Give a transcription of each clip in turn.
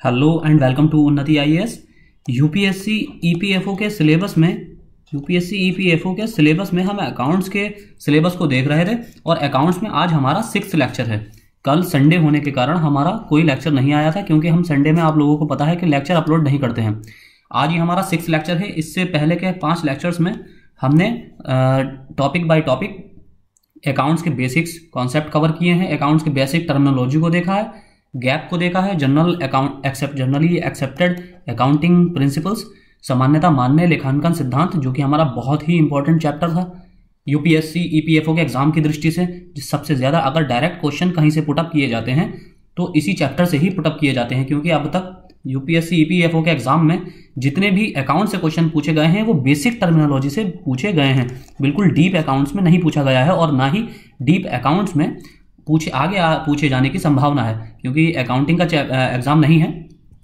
Hello and welcome to Unnati IAS. UPSC EPFO के syllabus में हम अकाउंट्स के सिलेबस को देख रहे थे और अकाउंट्स में आज हमारा 6th लेक्चर है। कल संडे होने के कारण हमारा कोई लेक्चर नहीं आया था, क्योंकि हम संडे में आप लोगों को पता है कि लेक्चर अपलोड नहीं करते हैं। आज ये हमारा 6th लेक्चर है। इससे पहले के 5 लेक्चर्स में हमने टॉपिक बाय टॉपिक अकाउंट्स के बेसिक्स कॉन्सेप्ट कवर किए हैं, अकाउंट्स के बेसिक टर्मिनोलॉजी को देखा है, गैप को देखा है, जनरली एक्सेप्टेड अकाउंटिंग प्रिंसिपल्स, सामान्यता मान्य लेखांकन सिद्धांत, जो कि हमारा बहुत ही इंपॉर्टेंट चैप्टर था यूपीएससी ईपीएफओ के एग्जाम की दृष्टि से। सबसे ज्यादा अगर डायरेक्ट क्वेश्चन कहीं से पुटअप किए जाते हैं तो इसी चैप्टर से ही पुटअप किए जाते हैं, क्योंकि अब तक यूपीएससी ईपीएफओ के एग्जाम में जितने भी अकाउंट से क्वेश्चन पूछे गए हैं वो बेसिक टर्मिनोलॉजी से पूछे गए हैं। बिल्कुल डीप अकाउंट्स में नहीं पूछा गया है और ना ही डीप अकाउंट्स में पूछे जाने की संभावना है, क्योंकि अकाउंटिंग का एग्जाम नहीं है।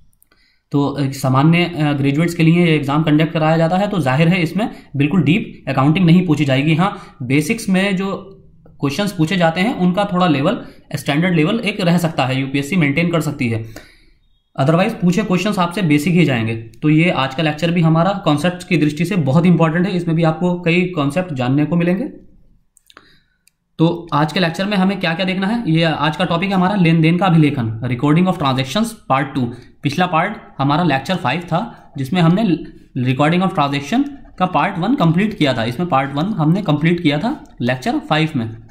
तो सामान्य ग्रेजुएट्स के लिए एग्जाम कंडक्ट कराया जाता है, तो जाहिर है इसमें बिल्कुल डीप अकाउंटिंग नहीं पूछी जाएगी। हाँ, बेसिक्स में जो क्वेश्चंस पूछे जाते हैं उनका थोड़ा लेवल, स्टैंडर्ड लेवल एक रह सकता है, यूपीएससी मेंटेन कर सकती है। अदरवाइज पूछे क्वेश्चंस आपसे बेसिक ही जाएंगे। तो ये आज का लेक्चर भी हमारा कॉन्सेप्ट की दृष्टि से बहुत इंपॉर्टेंट है। इसमें भी आपको कई कॉन्सेप्ट जानने को मिलेंगे। तो आज के लेक्चर में हमें क्या क्या देखना है, ये आज का टॉपिक है हमारा लेन देन का अभिलेखन, रिकॉर्डिंग ऑफ ट्रांजैक्शंस पार्ट 2। पिछला पार्ट हमारा लेक्चर 5 था, जिसमें हमने रिकॉर्डिंग ऑफ ट्रांजैक्शन का पार्ट 1 कंप्लीट किया था। इसमें पार्ट 1 हमने कंप्लीट किया था लेक्चर 5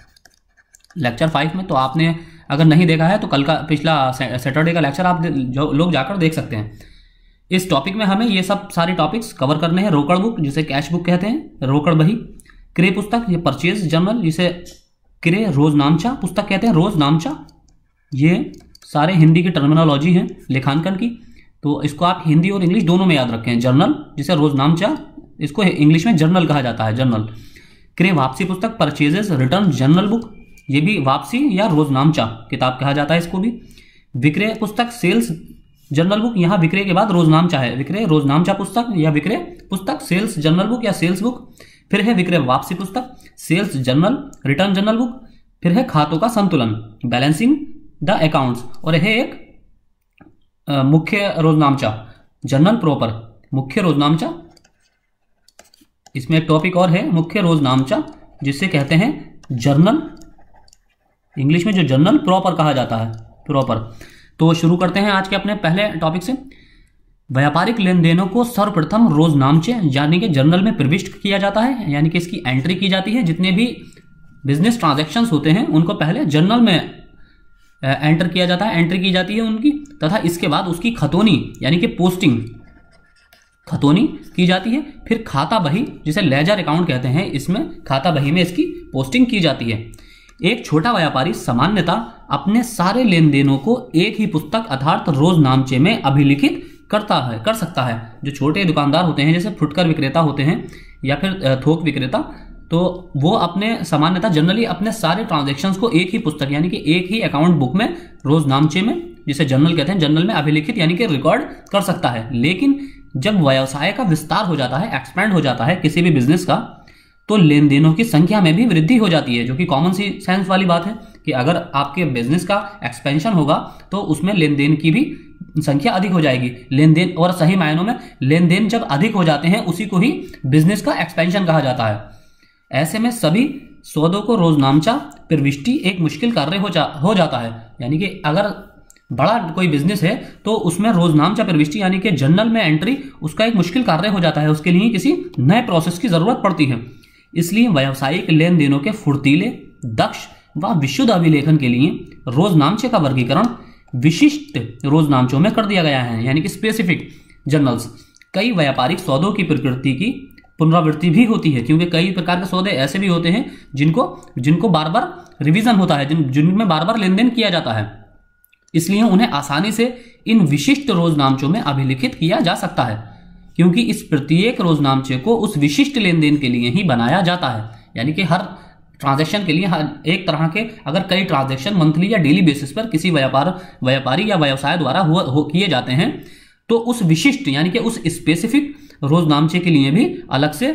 में। तो आपने अगर नहीं देखा है तो कल का पिछला सैटरडे का लेक्चर आप लोग जाकर देख सकते हैं। इस टॉपिक में हमें ये सब सारे टॉपिक्स कवर करने हैं। रोकड़ बुक, जिसे कैश बुक कहते हैं, रोकड़ बही, क्रय पुस्तक, ये परचेज जर्नल, जिसे क्रय रोजनामचा पुस्तक कहते हैं, रोजनामचा। ये सारे हिंदी की टर्मिनोलॉजी है लेखांकन की, तो इसको आप हिंदी और इंग्लिश दोनों में याद रखें। जर्नल, जिसे रोजनामचा, इसको इंग्लिश में जर्नल कहा जाता है, जर्नल। क्रय वापसी पुस्तक, परचेजेस रिटर्न जर्नल बुक, ये भी वापसी या रोजनामचा किताब कहा जाता है इसको भी। विक्रय पुस्तक, सेल्स जर्नल बुक, यहाँ विक्रय के बाद रोजनामचा है, विक्रय रोजनामचा पुस्तक या विक्रय पुस्तक, सेल्स जर्नल बुक या सेल्स बुक। फिर है विक्रय वापसी पुस्तक, sales journal, return journal book. फिर है खातों का संतुलन, बैलेंसिंग द अकाउंट्स, और है एक मुख्य रोजनामचा, जर्नल प्रॉपर, मुख्य रोजनामचा। इसमें एक टॉपिक और है मुख्य रोजनामचा, जिसे कहते हैं जर्नल, इंग्लिश में जो जर्नल प्रॉपर कहा जाता है, प्रॉपर। तो शुरू करते हैं आज के अपने पहले टॉपिक से। व्यापारिक लेन देनों को सर्वप्रथम रोजनामचे यानी कि जर्नल में प्रविष्ट किया जाता है, यानी कि इसकी एंट्री की जाती है। जितने भी बिजनेस ट्रांजैक्शंस होते हैं उनको पहले जर्नल में एंटर किया जाता है, एंट्री की जाती है उनकी, तथा इसके बाद उसकी खतौनी यानी कि पोस्टिंग, खतौनी की जाती है। फिर खाता बही, जिसे लेजर अकाउंट कहते हैं, इसमें खाता बही में इसकी पोस्टिंग की जाती है। एक छोटा व्यापारी सामान्यतः अपने सारे लेन देनों को एक ही पुस्तक अर्थात रोजनामचे में अभिलिखित कर सकता है। जो छोटे दुकानदार होते हैं, जैसे फुटकर विक्रेता होते हैं या फिर थोक विक्रेता, तो वो अपने सामान्यतः जनरली अपने सारे ट्रांजैक्शंस को एक ही पुस्तक यानी कि एक ही अकाउंट बुक में, रोजनामचे में, जिसे जर्नल कहते हैं, जर्नल में अभिलिखित यानी कि रिकॉर्ड कर सकता है। लेकिन जब व्यवसाय का विस्तार हो जाता है, एक्सपेंड हो जाता है किसी भी बिजनेस का, तो लेन देनों की संख्या में भी वृद्धि हो जाती है, जो कि कॉमन सी सेंस वाली बात है कि अगर आपके बिजनेस का एक्सपेंशन होगा तो उसमें लेन देन की भी संख्या अधिक हो जाएगी। लेन देन, और सही मायनों में लेन देन जब अधिक हो जाते हैं उसी को ही बिजनेस का एक्सपेंशन कहा जाता है। ऐसे में सभी सौदों को रोजनामचा प्रविष्टि एक मुश्किल कार्य हो जाता है। यानी कि अगर बड़ा कोई बिजनेस है तो उसमें रोजनामचा प्रविष्टि यानी कि जर्नल में एंट्री उसका एक मुश्किल कार्य हो जाता है, उसके लिए किसी नए प्रोसेस की जरूरत पड़ती है। इसलिए व्यावसायिक लेन देनों के फुर्तीले, दक्ष व विशुद्ध अभिलेखन के लिए रोजनामचे का वर्गीकरण विशिष्ट रोजनामचों में कर दिया गया है, यानी कि स्पेसिफिक जर्नल्स। कई व्यापारिक सौदों की प्रकृति की पुनरावृत्ति भी होती है, क्योंकि कई प्रकार के सौदे ऐसे भी होते हैं जिनको बार बार रिवीजन होता है, जिनमें बार बार लेन देन किया जाता है। इसलिए उन्हें आसानी से इन विशिष्ट रोजनामचों में अभिलिखित किया जा सकता है, क्योंकि इस प्रत्येक रोजनामचे को उस विशिष्ट लेन देन के लिए ही बनाया जाता है। यानी कि हर ट्रांजैक्शन के लिए एक तरह के, अगर कई ट्रांजैक्शन मंथली या डेली बेसिस पर किसी व्यापारी या व्यवसाय द्वारा किए जाते हैं, तो उस विशिष्ट यानी कि उस स्पेसिफिक रोजनामचे के लिए भी अलग से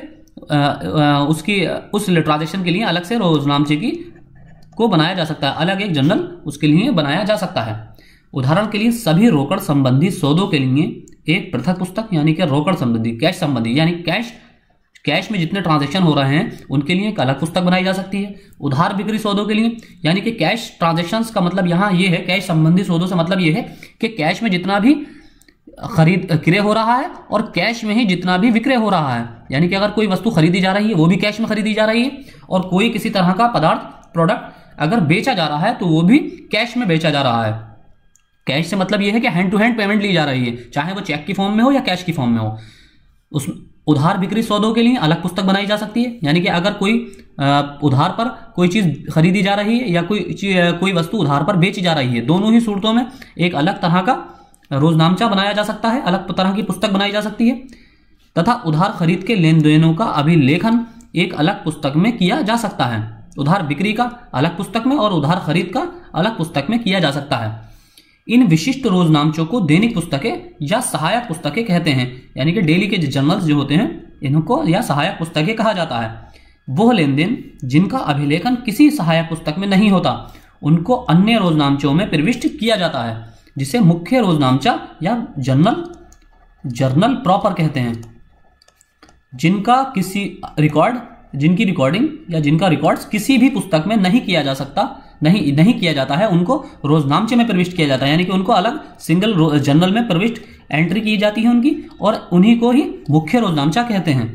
उस ट्रांजैक्शन के लिए अलग से रोजनामचे को बनाया जा सकता है, अलग एक जर्नल उसके लिए बनाया जा सकता है। उदाहरण के लिए सभी रोकड़ संबंधी सौदों के लिए एक पृथक पुस्तक, यानी कि रोकड़ संबंधी, कैश संबंधी, यानी कैश में जितने ट्रांजैक्शन हो रहे हैं उनके लिए एक अलग पुस्तक बनाई जा सकती है। उधार बिक्री सौदों के लिए, यानी कि कैश ट्रांजैक्शंस का मतलब यहाँ ये है, कैश संबंधी सौदों से मतलब ये है कि कैश में जितना भी खरीद क्रय हो रहा है और कैश में ही जितना भी विक्रय हो रहा है, यानी कि अगर कोई वस्तु खरीदी जा रही है वो भी कैश में खरीदी जा रही है, और कोई किसी तरह का प्रोडक्ट अगर बेचा जा रहा है तो वो भी कैश में बेचा जा रहा है। कैश से मतलब ये है कि हैंड टू हैंड पेमेंट ली जा रही है, चाहे वो चेक की फॉर्म में हो या कैश की फॉर्म में हो। उस उधार बिक्री सौदों के लिए अलग पुस्तक बनाई जा सकती है, यानी कि अगर कोई उधार पर कोई चीज खरीदी जा रही है या कोई वस्तु उधार पर बेची जा रही है, दोनों ही सूरतों में एक अलग तरह का रोजनामचा बनाया जा सकता है, अलग तरह की पुस्तक बनाई जा सकती है। तथा उधार खरीद के लेन देनों का अभिलेखन एक अलग पुस्तक में किया जा सकता है। उधार बिक्री का अलग पुस्तक में और उधार खरीद का अलग पुस्तक में किया जा सकता है। इन विशिष्ट रोजनामचों को दैनिक पुस्तकें या सहायक पुस्तकें कहते हैं, यानी कि डेली के जर्नल्स जो होते हैं इनको या सहायक पुस्तकें कहा जाता है। वह लेन देन जिनका अभिलेखन किसी सहायक पुस्तक में नहीं होता उनको अन्य रोजनामचों में प्रविष्ट किया जाता है, जिसे मुख्य रोजनामचा या जर्नल प्रॉपर कहते हैं। जिनकी रिकॉर्डिंग या जिनका रिकॉर्ड्स किसी भी पुस्तक में नहीं किया जा सकता, नहीं किया जाता है, उनको रोजनामचे में प्रविष्ट किया जाता है, यानी कि उनको अलग सिंगल जर्नल में प्रविष्ट एंट्री की जाती है उनकी, और उन्हीं को ही मुख्य रोजनामचा कहते हैं।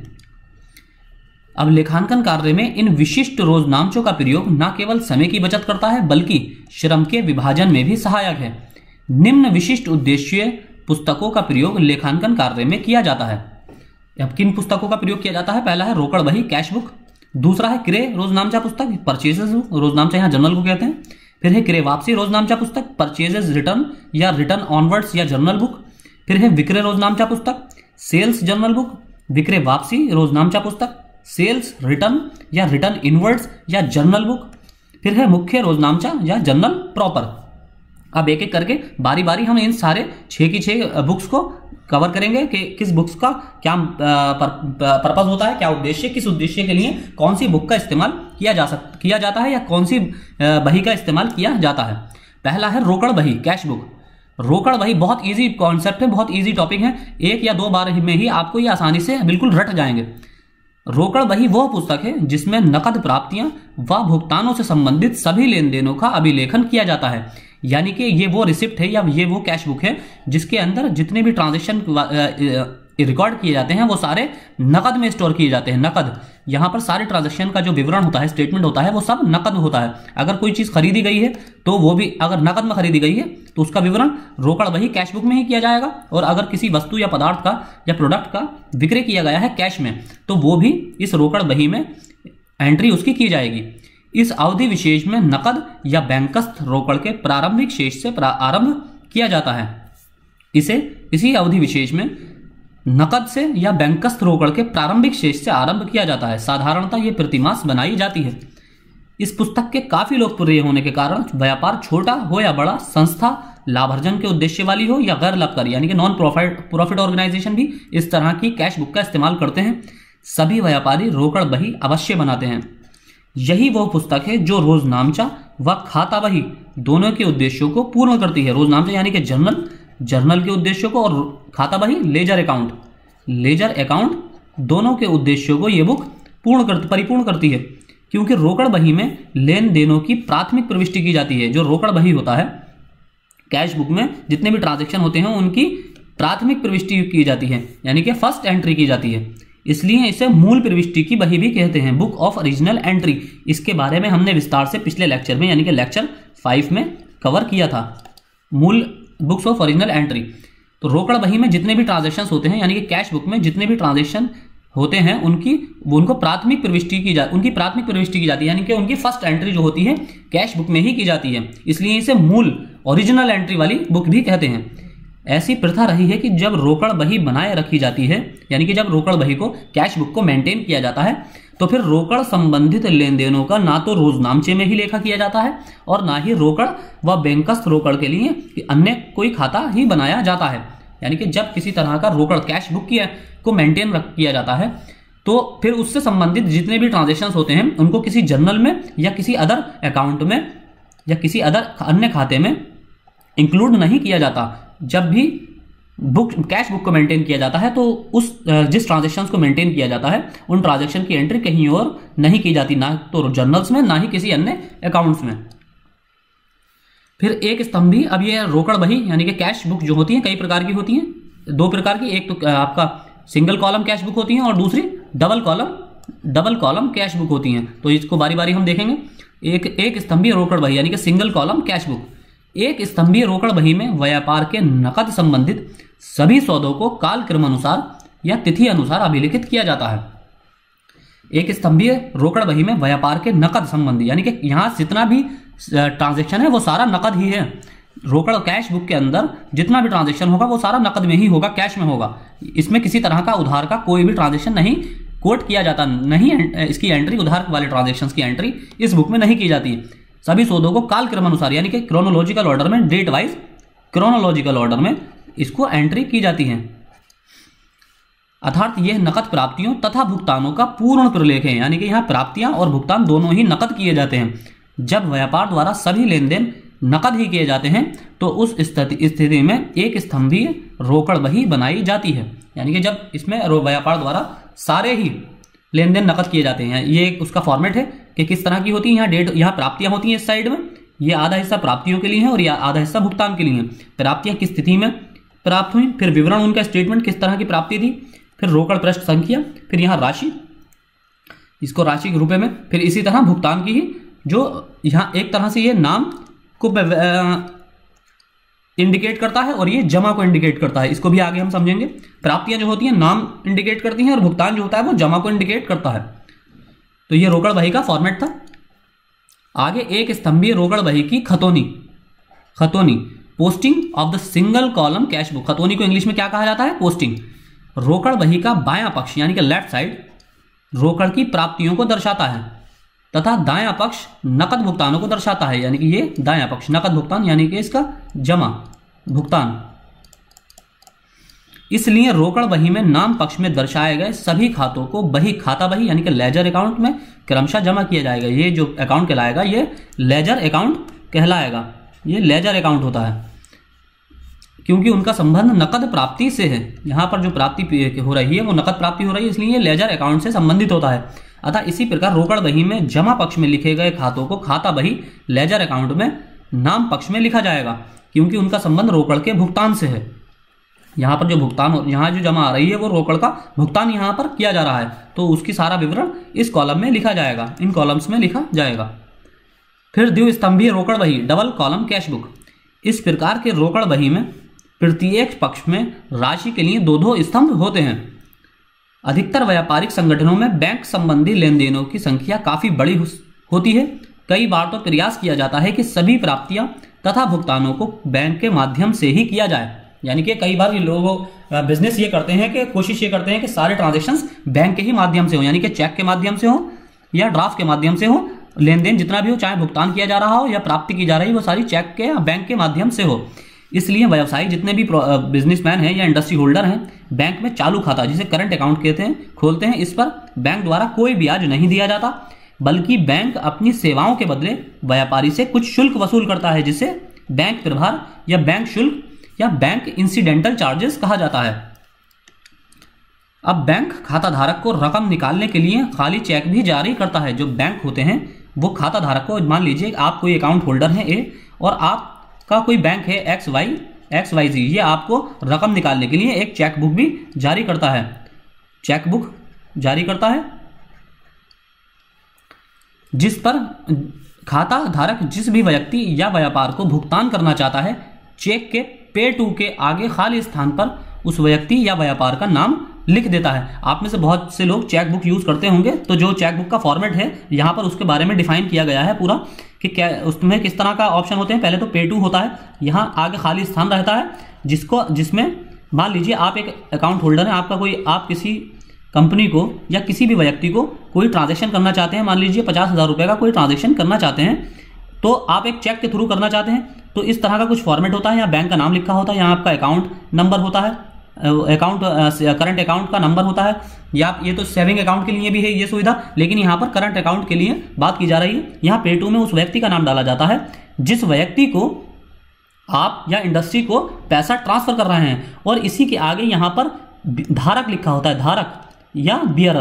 अब लेखांकन कार्य में इन विशिष्ट रोजनामचों का प्रयोग न केवल समय की बचत करता है बल्कि श्रम के विभाजन में भी सहायक है। निम्न विशिष्ट उद्देश्य पुस्तकों का प्रयोग लेखांकन कार्य में किया जाता है। अब किन पुस्तकों का प्रयोग किया जाता है? पहला है रोकड़ बही, कैश बुक। दूसरा है क्रय रोजनामचा पुस्तक, परचेजेस रोजनामचा, यहाँ जर्नल को कहते हैं। फिर है क्रय वापसी रोजनामचा पुस्तक, परचेजेस रिटर्न या रिटर्न ऑनवर्ड्स या जर्नल बुक। फिर है विक्रय रोजनामचा पुस्तक, सेल्स जर्नल बुक। विक्रय वापसी रोजनामचा पुस्तक, सेल्स रिटर्न या रिटर्न इनवर्ड्स या जर्नल बुक। फिर है मुख्य रोजनामचा या जर्नल प्रॉपर। अब एक एक करके बारी बारी हम इन सारे 6 की 6 बुक्स को कवर करेंगे कि किस बुक्स का क्या पर्पस होता है, क्या उद्देश्य, किस उद्देश्य के लिए कौन सी बुक का इस्तेमाल किया जाता है या कौन सी बही का इस्तेमाल किया जाता है। पहला है रोकड़ बही, कैश बुक। रोकड़ बही बहुत इजी कॉन्सेप्ट है, बहुत इजी टॉपिक है, 1 या 2 बार में ही आपको ये आसानी से बिल्कुल रट जाएंगे। रोकड़ बही वह पुस्तक है जिसमें नकद प्राप्तियां व भुगतानों से संबंधित सभी लेन देनों का अभिलेखन किया जाता है, यानी कि ये वो रिसिप्ट है या ये वो कैश बुक है जिसके अंदर जितने भी ट्रांजैक्शन रिकॉर्ड किए जाते हैं वो सारे नकद में स्टोर किए जाते हैं। नकद, यहाँ पर सारे ट्रांजैक्शन का जो विवरण होता है, स्टेटमेंट होता है, वो सब नकद होता है। अगर कोई चीज खरीदी गई है तो वो भी अगर नकद में खरीदी गई है तो उसका विवरण रोकड़ बही कैश बुक में ही किया जाएगा, और अगर किसी वस्तु या पदार्थ का या प्रोडक्ट का विक्रय किया गया है कैश में तो वो भी इस रोकड़ बही में एंट्री उसकी की जाएगी। इस अवधि विशेष में नकद या बैंकस्थ रोकड़ के प्रारंभिक शेष से आरंभ किया जाता है। इसी अवधि विशेष में नकद से या बैंकस्थ रोकड़ के प्रारंभिक शेष से आरंभ किया जाता है। साधारणतः ये प्रतिमास बनाई जाती है। इस पुस्तक के काफी लोकप्रिय होने के कारण व्यापार छोटा हो या बड़ा, संस्था लाभार्जन के उद्देश्य वाली हो या गैर लाभकारी यानी कि नॉन प्रॉफिट ऑर्गेनाइजेशन भी इस तरह की कैश बुक का इस्तेमाल करते हैं। सभी व्यापारी रोकड़ बही अवश्य बनाते हैं। यही वह पुस्तक है जो रोजनामचा व खाता बही दोनों के उद्देश्यों को पूर्ण करती है। रोजनामचा यानी कि जर्नल के उद्देश्यों को, और खाता बही लेजर अकाउंट दोनों के उद्देश्यों को यह बुक परिपूर्ण करती है, क्योंकि रोकड़ बही में लेन देनों की प्राथमिक प्रविष्टि की जाती है। जो रोकड़ बही होता है, कैश बुक में जितने भी ट्रांजैक्शन होते हैं उनकी प्राथमिक प्रविष्टि की जाती है, यानी कि फर्स्ट एंट्री की जाती है, इसलिए इसे मूल प्रविष्टि की बही भी कहते हैं, बुक ऑफ ओरिजिनल एंट्री। इसके बारे में हमने विस्तार से पिछले लेक्चर में यानी कि लेक्चर 5 में कवर किया था, मूल बुक्स ऑफ ओरिजिनल एंट्री। तो रोकड़ बही में जितने भी ट्रांजैक्शंस होते हैं यानी कि कैश बुक में जितने भी ट्रांजैक्शन होते हैं उनको प्राथमिक प्रविष्टि की जाती है, यानी कि उनकी फर्स्ट एंट्री जो होती है कैश बुक में ही की जाती है, इसलिए इसे मूल ओरिजिनल एंट्री वाली बुक भी कहते हैं। ऐसी प्रथा रही है कि जब रोकड़ बही बनाए रखी जाती है, यानी कि जब रोकड़ बही को कैश बुक को मेंटेन किया जाता है, तो फिर रोकड़ संबंधित लेन देनों का ना तो रोजनामचे में ही लेखा किया जाता है और ना ही रोकड़ व बैंकस्थ रोकड़ के लिए अन्य कोई खाता ही बनाया जाता है। यानी कि जब किसी तरह का रोकड़ कैश बुक को मेंटेन किया जाता है तो फिर उससे संबंधित जितने भी ट्रांजैक्शंस होते हैं उनको किसी जर्नल में या किसी अदर अकाउंट में या किसी अदर अन्य खाते में इंक्लूड नहीं किया जाता। जब भी कैश बुक को मेंटेन किया जाता है तो उस जिस ट्रांजेक्शन्स को मेंटेन किया जाता है उन ट्रांजेक्शन की एंट्री कहीं और नहीं की जाती, ना तो जर्नल्स में, ना ही किसी अन्य अकाउंट्स में। फिर एक स्तंभी, अब ये रोकड़ बही यानी कि कैश बुक जो होती है कई प्रकार की होती हैं, 2 प्रकार की। एक तो आपका सिंगल कॉलम कैश बुक होती है और दूसरी डबल कॉलम कैश बुक होती हैं। तो इसको बारी बारी हम देखेंगे। एक स्तंभीय रोकड़ बही यानी कि सिंगल कॉलम कैश बुक। एक स्तंभीय रोकड़ बही में व्यापार के नकद संबंधित सभी सौदों को काल क्रमानुसार या तिथि अनुसार अभिलिखित किया जाता है। एक स्तंभीय रोकड़ बही में व्यापार के नकद संबंधी यानी कि यहां जितना भी ट्रांजैक्शन है वो सारा नकद ही है। रोकड़ कैश बुक के अंदर जितना भी ट्रांजैक्शन होगा वो सारा नकद में ही होगा, कैश में होगा। इसमें किसी तरह का उधार का कोई भी ट्रांजैक्शन नहीं कोट किया जाता, नहीं इसकी एंट्री, उधार वाले ट्रांजैक्शंस की एंट्री इस बुक में नहीं की जाती है। सभी सौदों को काल क्रमानुसार यानी कि क्रोनोलॉजिकल ऑर्डर में, डेट वाइज क्रोनोलॉजिकल ऑर्डर में इसको एंट्री की जाती है। अर्थात यह नकद प्राप्तियों तथा भुगतानों का पूर्ण प्रलेख है, यानी कि यहाँ प्राप्तियां और भुगतान दोनों ही नकद किए जाते हैं। जब व्यापार द्वारा सभी लेन देन नकद ही किए जाते हैं तो उस स्थिति में एक स्तंभीय रोकड़ बही बनाई जाती है। यानी कि जब इसमें व्यापार द्वारा सारे ही लेन देन नकद किए जाते हैं, ये उसका फॉर्मेट है कि किस तरह की होती है। यहाँ डेट, यहाँ प्राप्तियां होती हैं इस साइड में, ये आधा हिस्सा प्राप्तियों के लिए है और यह आधा हिस्सा भुगतान के लिए है। प्राप्तियां किस स्थिति में प्राप्त हुई, फिर विवरण उनका स्टेटमेंट किस तरह की प्राप्ति थी, फिर रोकड़ पृष्ठ संख्या, फिर यहाँ राशि, इसको राशि के रूप में, फिर इसी तरह भुगतान की ही जो यहाँ एक तरह से ये नाम को इंडिकेट करता है और ये जमा को इंडिकेट करता है। इसको भी आगे हम समझेंगे। प्राप्तियां जो होती हैं नाम इंडिकेट करती हैं और भुगतान जो होता है वो जमा को इंडिकेट करता है। तो ये रोकड़ बही का फॉर्मेट था। आगे एक स्तंभीय रोकड़ बही की खतौनी, posting of the single column cash book. खतौनी को इंग्लिश में क्या कहा जाता है, पोस्टिंग। रोकड़ बही का बायां पक्ष यानी कि लेफ्ट साइड रोकड़ की प्राप्तियों को दर्शाता है तथा दायां पक्ष नकद भुगतानों को दर्शाता है। यानी कि ये दायां पक्ष नकद भुगतान यानी कि इसका जमा भुगतान। इसलिए रोकड़ बही में नाम पक्ष में दर्शाए गए सभी खातों को बही, खाता बही यानी कि लेजर अकाउंट में क्रमशः जमा किया जाएगा। ये जो अकाउंट कहलाएगा ये लेजर अकाउंट कहलाएगा। ये लेजर अकाउंट होता है क्योंकि उनका संबंध नकद प्राप्ति से है। यहाँ पर जो प्राप्ति हो रही है वो नकद प्राप्ति हो रही है, इसलिए ये लेजर अकाउंट से संबंधित होता है। अतः इसी प्रकार रोकड़ बही में जमा पक्ष में लिखे गए खातों को खाता बही लेजर अकाउंट में नाम पक्ष में लिखा जाएगा क्योंकि उनका संबंध रोकड़ के भुगतान से है। यहाँ पर जो भुगतान, यहाँ जो जमा आ रही है वो रोकड़ का भुगतान यहाँ पर किया जा रहा है, तो उसकी सारा विवरण इस कॉलम में लिखा जाएगा, इन कॉलम्स में लिखा जाएगा। फिर द्विस्तंभीय रोकड़ बही, डबल कॉलम कैश बुक। इस प्रकार के रोकड़ बही में प्रत्येक पक्ष में राशि के लिए 2-2 स्तंभ होते हैं। अधिकतर व्यापारिक संगठनों में बैंक संबंधी लेन देनों की संख्या काफी बड़ी होती है। कई बार तो प्रयास किया जाता है कि सभी प्राप्तियां तथा भुगतानों को बैंक के माध्यम से ही किया जाए। यानी कि कई बार लोग बिजनेस ये करते हैं कि कोशिश ये करते हैं कि सारे ट्रांजैक्शंस बैंक के ही माध्यम से हो, यानी कि चेक के माध्यम से हो या ड्राफ्ट के माध्यम से हो। लेन देन जितना भी हो, चाहे भुगतान किया जा रहा हो या प्राप्ति की जा रही हो, वो सारी चेक के या बैंक के माध्यम से हो। इसलिए व्यवसायी जितने भी बिजनेसमैन हैं या इंडस्ट्री होल्डर हैं, बैंक में चालू खाता जिसे करंट अकाउंट कहते हैं खोलते हैं। इस पर बैंक द्वारा कोई ब्याज नहीं दिया जाता, बल्कि बैंक अपनी सेवाओं के बदले व्यापारी से कुछ शुल्क वसूल करता है, जिसे बैंक प्रभार या बैंक शुल्क या बैंक इंसिडेंटल चार्जेस कहा जाता है। अब बैंक खाता धारक को रकम निकालने के लिए खाली चेक भी जारी करता है। जो बैंक होते हैं वो खाता धारक को, मान लीजिए आप कोई अकाउंट होल्डर हैं ए और आपका कोई बैंक है XYZ, ये आपको रकम निकालने के लिए एक चेक बुक भी जारी करता है, चेक बुक जारी करता है, जिस पर खाता धारक जिस भी व्यक्ति या व्यापार को भुगतान करना चाहता है, चेक के पे टू के आगे खाली स्थान पर उस व्यक्ति या व्यापार का नाम लिख देता है। आप में से बहुत से लोग चेक बुक यूज करते होंगे, तो जो चेक बुक का फॉर्मेट है यहाँ पर उसके बारे में डिफाइन किया गया है पूरा कि क्या उसमें किस तरह का ऑप्शन होते हैं। पहले तो पे टू होता है, यहाँ आगे खाली स्थान रहता है जिसमें मान लीजिए आप एक अकाउंट होल्डर हैं, आप किसी कंपनी को या किसी भी व्यक्ति को कोई ट्रांजेक्शन करना चाहते हैं, मान लीजिए 50,000 रुपये का कोई ट्रांजेक्शन करना चाहते हैं, तो आप एक चेक के थ्रू करना चाहते हैं, तो इस तरह का कुछ फॉर्मेट होता है। यहाँ बैंक का नाम लिखा होता है, यहाँ आपका अकाउंट नंबर होता है, करंट अकाउंट का नंबर होता है, या ये तो सेविंग अकाउंट के लिए भी है ये सुविधा, लेकिन यहाँ पर करंट अकाउंट के लिए बात की जा रही है। यहाँ पे टू में उस व्यक्ति का नाम डाला जाता है जिस व्यक्ति को आप या इंडस्ट्री को पैसा ट्रांसफर कर रहे हैं। और इसी के आगे यहाँ पर धारक लिखा होता है, धारक या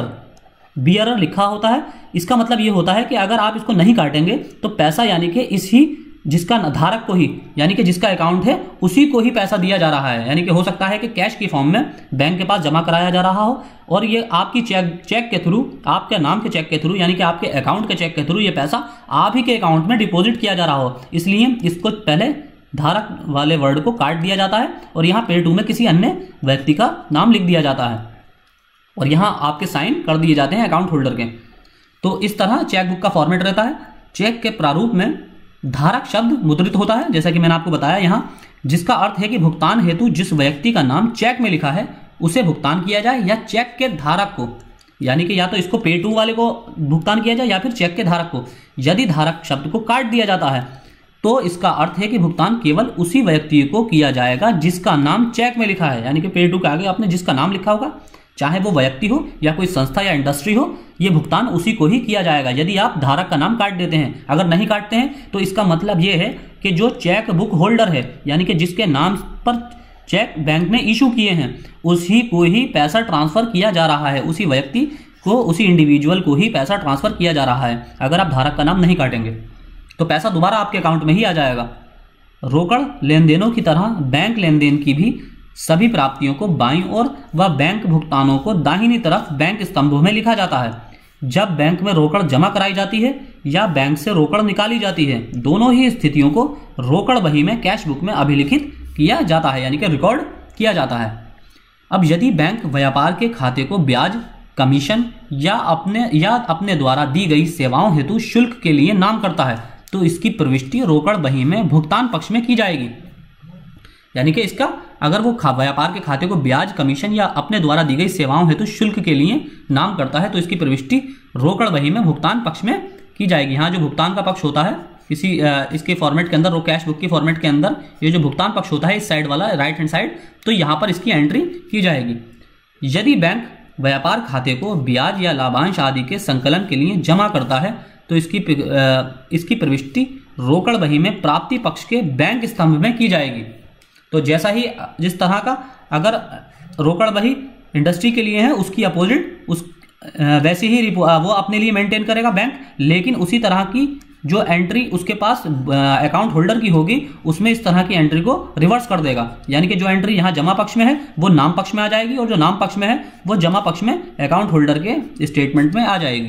बियरर लिखा होता है। इसका मतलब ये होता है कि अगर आप इसको नहीं काटेंगे तो पैसा यानी कि इसी जिसका धारक को ही, यानी कि जिसका अकाउंट है उसी को ही पैसा दिया जा रहा है। यानी कि हो सकता है कि कैश की फॉर्म में बैंक के पास जमा कराया जा रहा हो और ये आपकी चेक के थ्रू, आपके नाम के चेक के थ्रू, यानी कि आपके अकाउंट के चेक के थ्रू ये पैसा आप ही के अकाउंट में डिपॉजिट किया जा रहा हो। इसलिए इसको पहले धारक वाले वर्ड को काट दिया जाता है और यहाँ पेड टू में किसी अन्य व्यक्ति का नाम लिख दिया जाता है और यहाँ आपके साइन कर दिए जाते हैं अकाउंट होल्डर के। तो इस तरह चेकबुक का फॉर्मेट रहता है। चेक के प्रारूप में धारक शब्द मुद्रित होता है, जैसा कि मैंने आपको बताया यहाँ, जिसका अर्थ है कि भुगतान हेतु जिस व्यक्ति का नाम चेक में लिखा है उसे भुगतान किया जाए या चेक के धारक को, यानी कि या तो इसको पे टू वाले को भुगतान किया जाए या फिर चेक के धारक को। यदि धारक शब्द को काट दिया जाता है तो इसका अर्थ है कि भुगतान केवल उसी व्यक्ति को किया जाएगा जिसका नाम चेक में लिखा है। यानी कि पे टू के आगे आपने जिसका नाम लिखा होगा, चाहे वो व्यक्ति हो या कोई संस्था या इंडस्ट्री हो, ये भुगतान उसी को ही किया जाएगा यदि आप धारक का नाम काट देते हैं। अगर नहीं काटते हैं तो इसका मतलब ये है कि जो चेक बुक होल्डर है, यानी कि जिसके नाम पर चेक बैंक में इशू किए हैं, उसी को ही पैसा ट्रांसफर किया जा रहा है, उसी व्यक्ति को, उसी इंडिविजुअल को ही पैसा ट्रांसफर किया जा रहा है। अगर आप धारक का नाम नहीं काटेंगे तो पैसा दोबारा आपके अकाउंट में ही आ जाएगा। रोकड़ लेन देनों की तरह बैंक लेन देन की भी सभी प्राप्तियों को बाईं ओर व बैंक भुगतानों को दाहिनी तरफ बैंक स्तंभों में लिखा जाता है। जब बैंक में रोकड़ जमा कराई जाती है या बैंक से रोकड़ निकाली जाती है, दोनों ही स्थितियों को रोकड़ बही में कैश बुक में अभिलिखित किया जाता है, यानी कि रिकॉर्ड किया जाता है। अब यदि बैंक व्यापार के खाते को ब्याज, कमीशन या अपने द्वारा दी गई सेवाओं हेतु शुल्क के लिए नाम करता है तो इसकी प्रविष्टि रोकड़ बही में भुगतान पक्ष में की जाएगी। यानी कि इसका अगर वो व्यापार के खाते को ब्याज, कमीशन या अपने द्वारा दी गई सेवाओं हेतु शुल्क के लिए नाम करता है तो इसकी प्रविष्टि रोकड़ बही में भुगतान पक्ष में की जाएगी। यहाँ जो भुगतान का पक्ष होता है इसके फॉर्मेट के अंदर, वो कैश बुक की फॉर्मेट के अंदर ये जो भुगतान पक्ष होता है इस साइड वाला, राइट हैंड साइड, तो यहाँ पर इसकी एंट्री की जाएगी। यदि बैंक व्यापार खाते को ब्याज या लाभांश आदि के संकलन के लिए जमा करता है तो इसकी प्रविष्टि रोकड़ बही में प्राप्ति पक्ष के बैंक स्तंभ में की जाएगी। तो जैसा ही जिस तरह का अगर रोकड़ बही इंडस्ट्री के लिए है उसकी अपोजिट वैसे ही वो अपने लिए मेंटेन करेगा बैंक, लेकिन उसी तरह की जो एंट्री उसके पास अकाउंट होल्डर की होगी उसमें इस तरह की एंट्री को रिवर्स कर देगा। यानी कि जो एंट्री यहाँ जमा पक्ष में है वो नाम पक्ष में आ जाएगी और जो नाम पक्ष में है वो जमा पक्ष में अकाउंट होल्डर के स्टेटमेंट में आ जाएगी।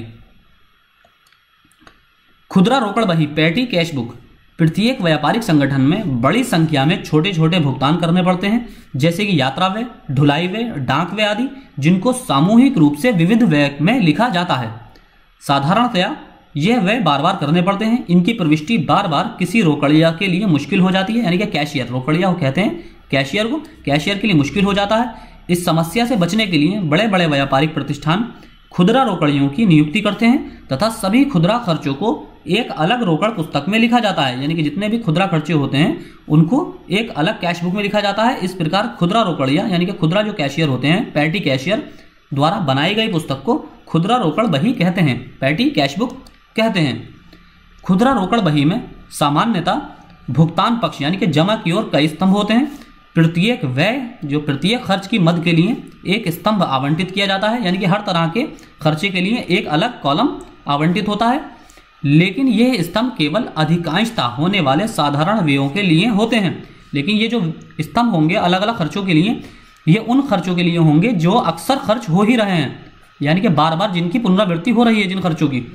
खुदरा रोकड़ बही, पेटी कैश बुक। प्रत्येक व्यापारिक संगठन में बड़ी संख्या में छोटे छोटे भुगतान करने पड़ते हैं, जैसे कि यात्रा व्यय, ढुलाई व्यय, डाक व्यय आदि, जिनको सामूहिक रूप से विविध व्यय में लिखा जाता है। साधारणतया यह व्यय बार बार करने पड़ते हैं। इनकी प्रविष्टि बार बार किसी रोकड़िया के लिए मुश्किल हो जाती है, यानी कि कैशियर, रोकड़िया को कहते हैं कैशियर को, कैशियर के लिए मुश्किल हो जाता है। इस समस्या से बचने के लिए बड़े बड़े व्यापारिक प्रतिष्ठान खुदरा रोकड़ियों की नियुक्ति करते हैं तथा सभी खुदरा खर्चों को एक अलग रोकड़ पुस्तक में लिखा जाता है। यानी कि जितने भी खुदरा खर्चे होते हैं उनको एक अलग कैश बुक में लिखा जाता है। इस प्रकार खुदरा रोकड़िया, यानी कि खुदरा जो कैशियर होते हैं, पैटी कैशियर द्वारा बनाई गई पुस्तक को खुदरा रोकड़ बही कहते हैं, पैटी कैश बुक कहते हैं। खुदरा रोकड़ बही में सामान्यतः भुगतान पक्ष यानी कि जमा की ओर कई स्तंभ होते हैं। प्रत्येक व्यय, जो प्रत्येक खर्च की मद के लिए एक स्तंभ आवंटित किया जाता है, यानी कि हर तरह के खर्चे के लिए एक अलग कॉलम आवंटित होता है। लेकिन यह स्तंभ केवल अधिकांशतः होने वाले साधारण व्ययों के लिए होते हैं। लेकिन ये जो स्तंभ होंगे अलग अलग खर्चों के लिए, ये उन खर्चों के लिए होंगे जो अक्सर खर्च हो ही रहे हैं, यानी कि बार बार जिनकी पुनरावृत्ति हो रही है जिन खर्चों की।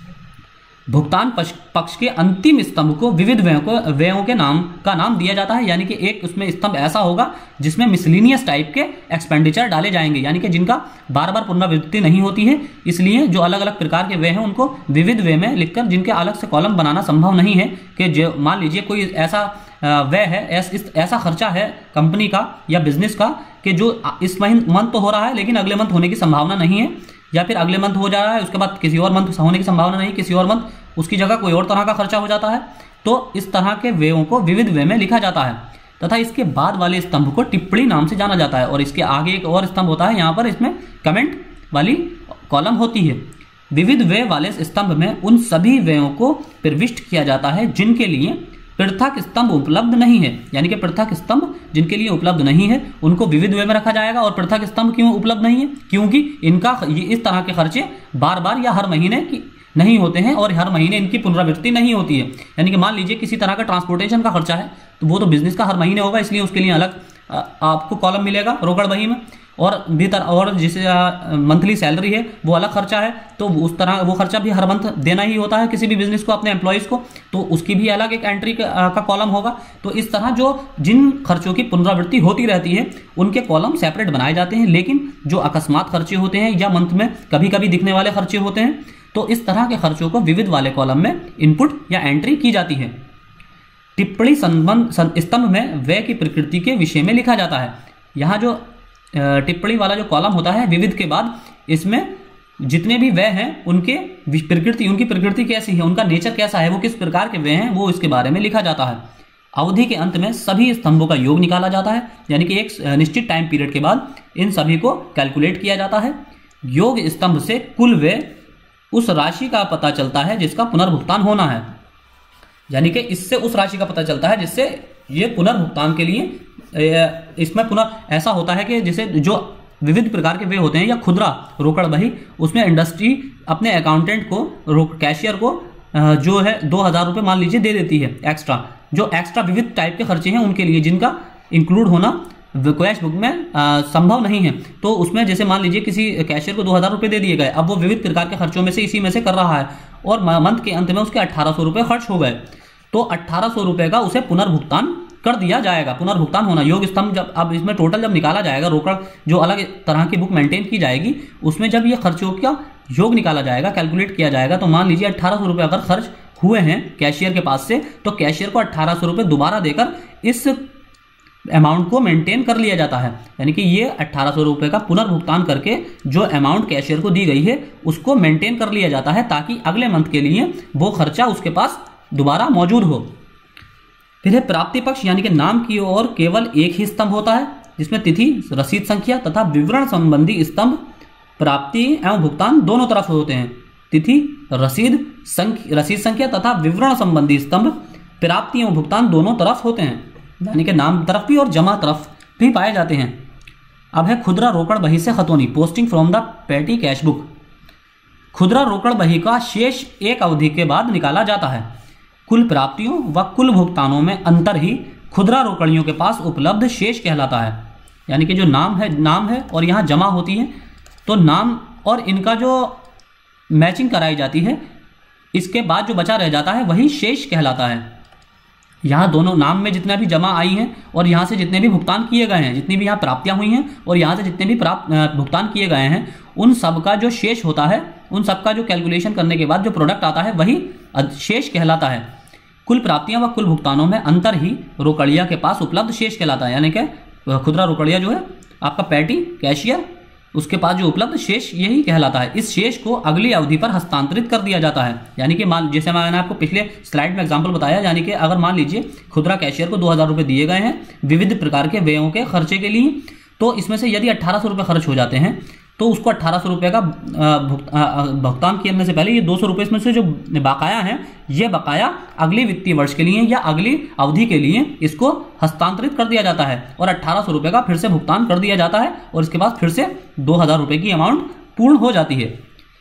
भुगतान पक्ष के अंतिम स्तंभ को विविध व्ययों के नाम दिया जाता है, यानी कि एक उसमें स्तंभ ऐसा होगा जिसमें मिसलिनियस टाइप के एक्सपेंडिचर डाले जाएंगे, यानी कि जिनका बार बार पुनरावृत्ति नहीं होती है, इसलिए जो अलग अलग प्रकार के व्यय हैं उनको विविध व्यय में लिखकर, जिनके अलग से कॉलम बनाना संभव नहीं है कि जो मान लीजिए कोई ऐसा व्यय है, ऐसा खर्चा है कंपनी का या बिजनेस का कि जो इस मंथ तो हो रहा है लेकिन अगले मंथ होने की संभावना नहीं है, या फिर अगले मंथ हो जा रहा है उसके बाद किसी और मंथ होने की संभावना नहीं, किसी और मंथ उसकी जगह कोई और तरह का खर्चा हो जाता है। तो इस तरह के व्ययों को विविध व्यय में लिखा जाता है तथा इसके बाद वाले स्तंभ को टिप्पणी नाम से जाना जाता है। और इसके आगे एक और स्तंभ होता है, यहाँ पर इसमें कमेंट वाली कॉलम होती है। विविध व्यय वाले स्तंभ में उन सभी व्ययों को प्रविष्ट किया जाता है जिनके लिए पृथक स्तंभ उपलब्ध नहीं है, यानी कि पृथक स्तंभ जिनके लिए उपलब्ध नहीं है उनको विविध व्यय में रखा जाएगा। और पृथक स्तंभ क्यों उपलब्ध नहीं है? क्योंकि इनका इस तरह के खर्चे बार बार या हर महीने की नहीं होते हैं और हर महीने इनकी पुनरावृत्ति नहीं होती है। यानी कि मान लीजिए किसी तरह का ट्रांसपोर्टेशन का खर्चा है तो वो तो बिजनेस का हर महीने होगा, इसलिए उसके लिए अलग आपको कॉलम मिलेगा रोकड़ बही में। और जिसे मंथली सैलरी है वो अलग खर्चा है, तो उस तरह वो खर्चा भी हर मंथ देना ही होता है किसी भी बिजनेस को अपने एम्प्लॉयज़ को, तो उसकी भी अलग एक एंट्री का कॉलम होगा। तो इस तरह जो जिन खर्चों की पुनरावृत्ति होती रहती है उनके कॉलम सेपरेट बनाए जाते हैं, लेकिन जो अकस्मात खर्चे होते हैं या मंथ में कभी कभी दिखने वाले खर्चे होते हैं तो इस तरह के खर्चों को विविध वाले कॉलम में इनपुट या एंट्री की जाती है। टिप्पणी स्तंभ में व्यय की प्रकृति के विषय में लिखा जाता है। यहाँ जो टिप्पणी वाला जो कॉलम होता है विविध के बाद, इसमें जितने भी व्यय हैं उनकी प्रकृति कैसी है, उनका नेचर कैसा है, वो किस प्रकार के व्यय हैं, वो इसके बारे में लिखा जाता है। अवधि के अंत में सभी स्तंभों का योग निकाला जाता है, यानी कि एक निश्चित टाइम पीरियड के बाद इन सभी को कैलकुलेट किया जाता है। योग स्तंभ से कुल व्यय उस राशि का पता चलता है जिसका पुनर्भुगतान होना है, यानी कि इससे उस राशि का पता चलता है जिससे ये पुनर्भुगतान के लिए इसमें पुनः ऐसा होता है कि जैसे जो विविध प्रकार के व्यय होते हैं या खुदरा रोकड़ बही, उसमें इंडस्ट्री अपने अकाउंटेंट को कैशियर को जो है 2000 रुपये मान लीजिए दे देती है एक्स्ट्रा, जो एक्स्ट्रा विविध टाइप के खर्चे हैं उनके लिए जिनका इंक्लूड होना कैश बुक में संभव नहीं है। तो उसमें जैसे मान लीजिए किसी कैशियर को 2000 रुपये दे दिए गए, अब वो विविध प्रकार के खर्चों में से इसी में से कर रहा है और मंथ के अंत में उसके 1800 रुपये खर्च हो गए, तो 1800 रुपये का उसे पुनर्भुगतान कर दिया जाएगा। पुनर्भुगतान होना योग स्तंभ जब अब इसमें टोटल जब निकाला जाएगा, रोकड़ जो अलग तरह की बुक मेंटेन की जाएगी उसमें जब ये खर्चों का योग निकाला जाएगा, कैलकुलेट किया जाएगा, तो मान लीजिए 1800 रुपये अगर खर्च हुए हैं कैशियर के पास से, तो कैशियर को 1800 रुपये दोबारा देकर इस अमाउंट को मेंटेन कर लिया जाता है। यानी कि ये 1800 रुपये का पुनर्भुगतान करके जो अमाउंट कैशियर को दी गई है उसको मेंटेन कर लिया जाता है ताकि अगले मंथ के लिए वो खर्चा उसके पास दोबारा मौजूद हो। फिर है प्राप्ति पक्ष, यानी कि नाम की ओर केवल एक ही स्तंभ होता है जिसमें तिथि, रसीद संख्या तथा विवरण संबंधी स्तंभ प्राप्ति एवं भुगतान दोनों तरफ होते हैं। तिथि, रसीद संख्या तथा विवरण संबंधी स्तंभ प्राप्ति एवं भुगतान दोनों तरफ होते हैं, यानी कि नाम तरफ भी और जमा तरफ भी पाए जाते हैं। अब है खुदरा रोकड़ बही से खतौनी, posting from the petty cash book. खुदरा रोकड़ बही का शेष एक अवधि के बाद निकाला जाता है। कुल प्राप्तियों व कुल भुगतानों में अंतर ही खुदरा रोकड़ियों के पास उपलब्ध शेष कहलाता है। यानी कि जो नाम है और यहाँ जमा होती है, तो नाम और इनका जो मैचिंग कराई जाती है, इसके बाद जो बचा रह जाता है वही शेष कहलाता है। यहाँ दोनों नाम में जितना भी जमा आई हैं और यहाँ से जितने भी भुगतान किए गए हैं, जितनी भी यहाँ प्राप्तियाँ हुई हैं और यहाँ से जितने भी भुगतान किए गए हैं, उन सब का जो शेष होता है, उन सब का जो कैलकुलेशन करने के बाद जो प्रोडक्ट आता है वही शेष कहलाता है। कुल प्राप्तियाँ व कुल भुगतानों में अंतर ही रोकड़िया के पास उपलब्ध शेष कहलाता है। यानी कि खुदरा रोकड़िया जो है आपका पैटी कैशियर, उसके पास जो उपलब्ध शेष यही कहलाता है। इस शेष को अगली अवधि पर हस्तांतरित कर दिया जाता है। यानी कि जैसे मैंने आपको पिछले स्लाइड में एग्जांपल बताया, यानी कि अगर मान लीजिए खुदरा कैशियर को 2000 रुपये दिए गए हैं विविध प्रकार के व्ययों के खर्चे के लिए, तो इसमें से यदि 1800 रुपये खर्च हो जाते हैं तो उसको 1800 रुपये का भुगतान करने से पहले ये 200 रुपये इसमें से जो बकाया है, ये बकाया अगले वित्तीय वर्ष के लिए या अगली अवधि के लिए इसको हस्तांतरित कर दिया जाता है और 1800 रुपये का फिर से भुगतान कर दिया जाता है और इसके बाद फिर से 2000 रुपये की अमाउंट पूर्ण हो जाती है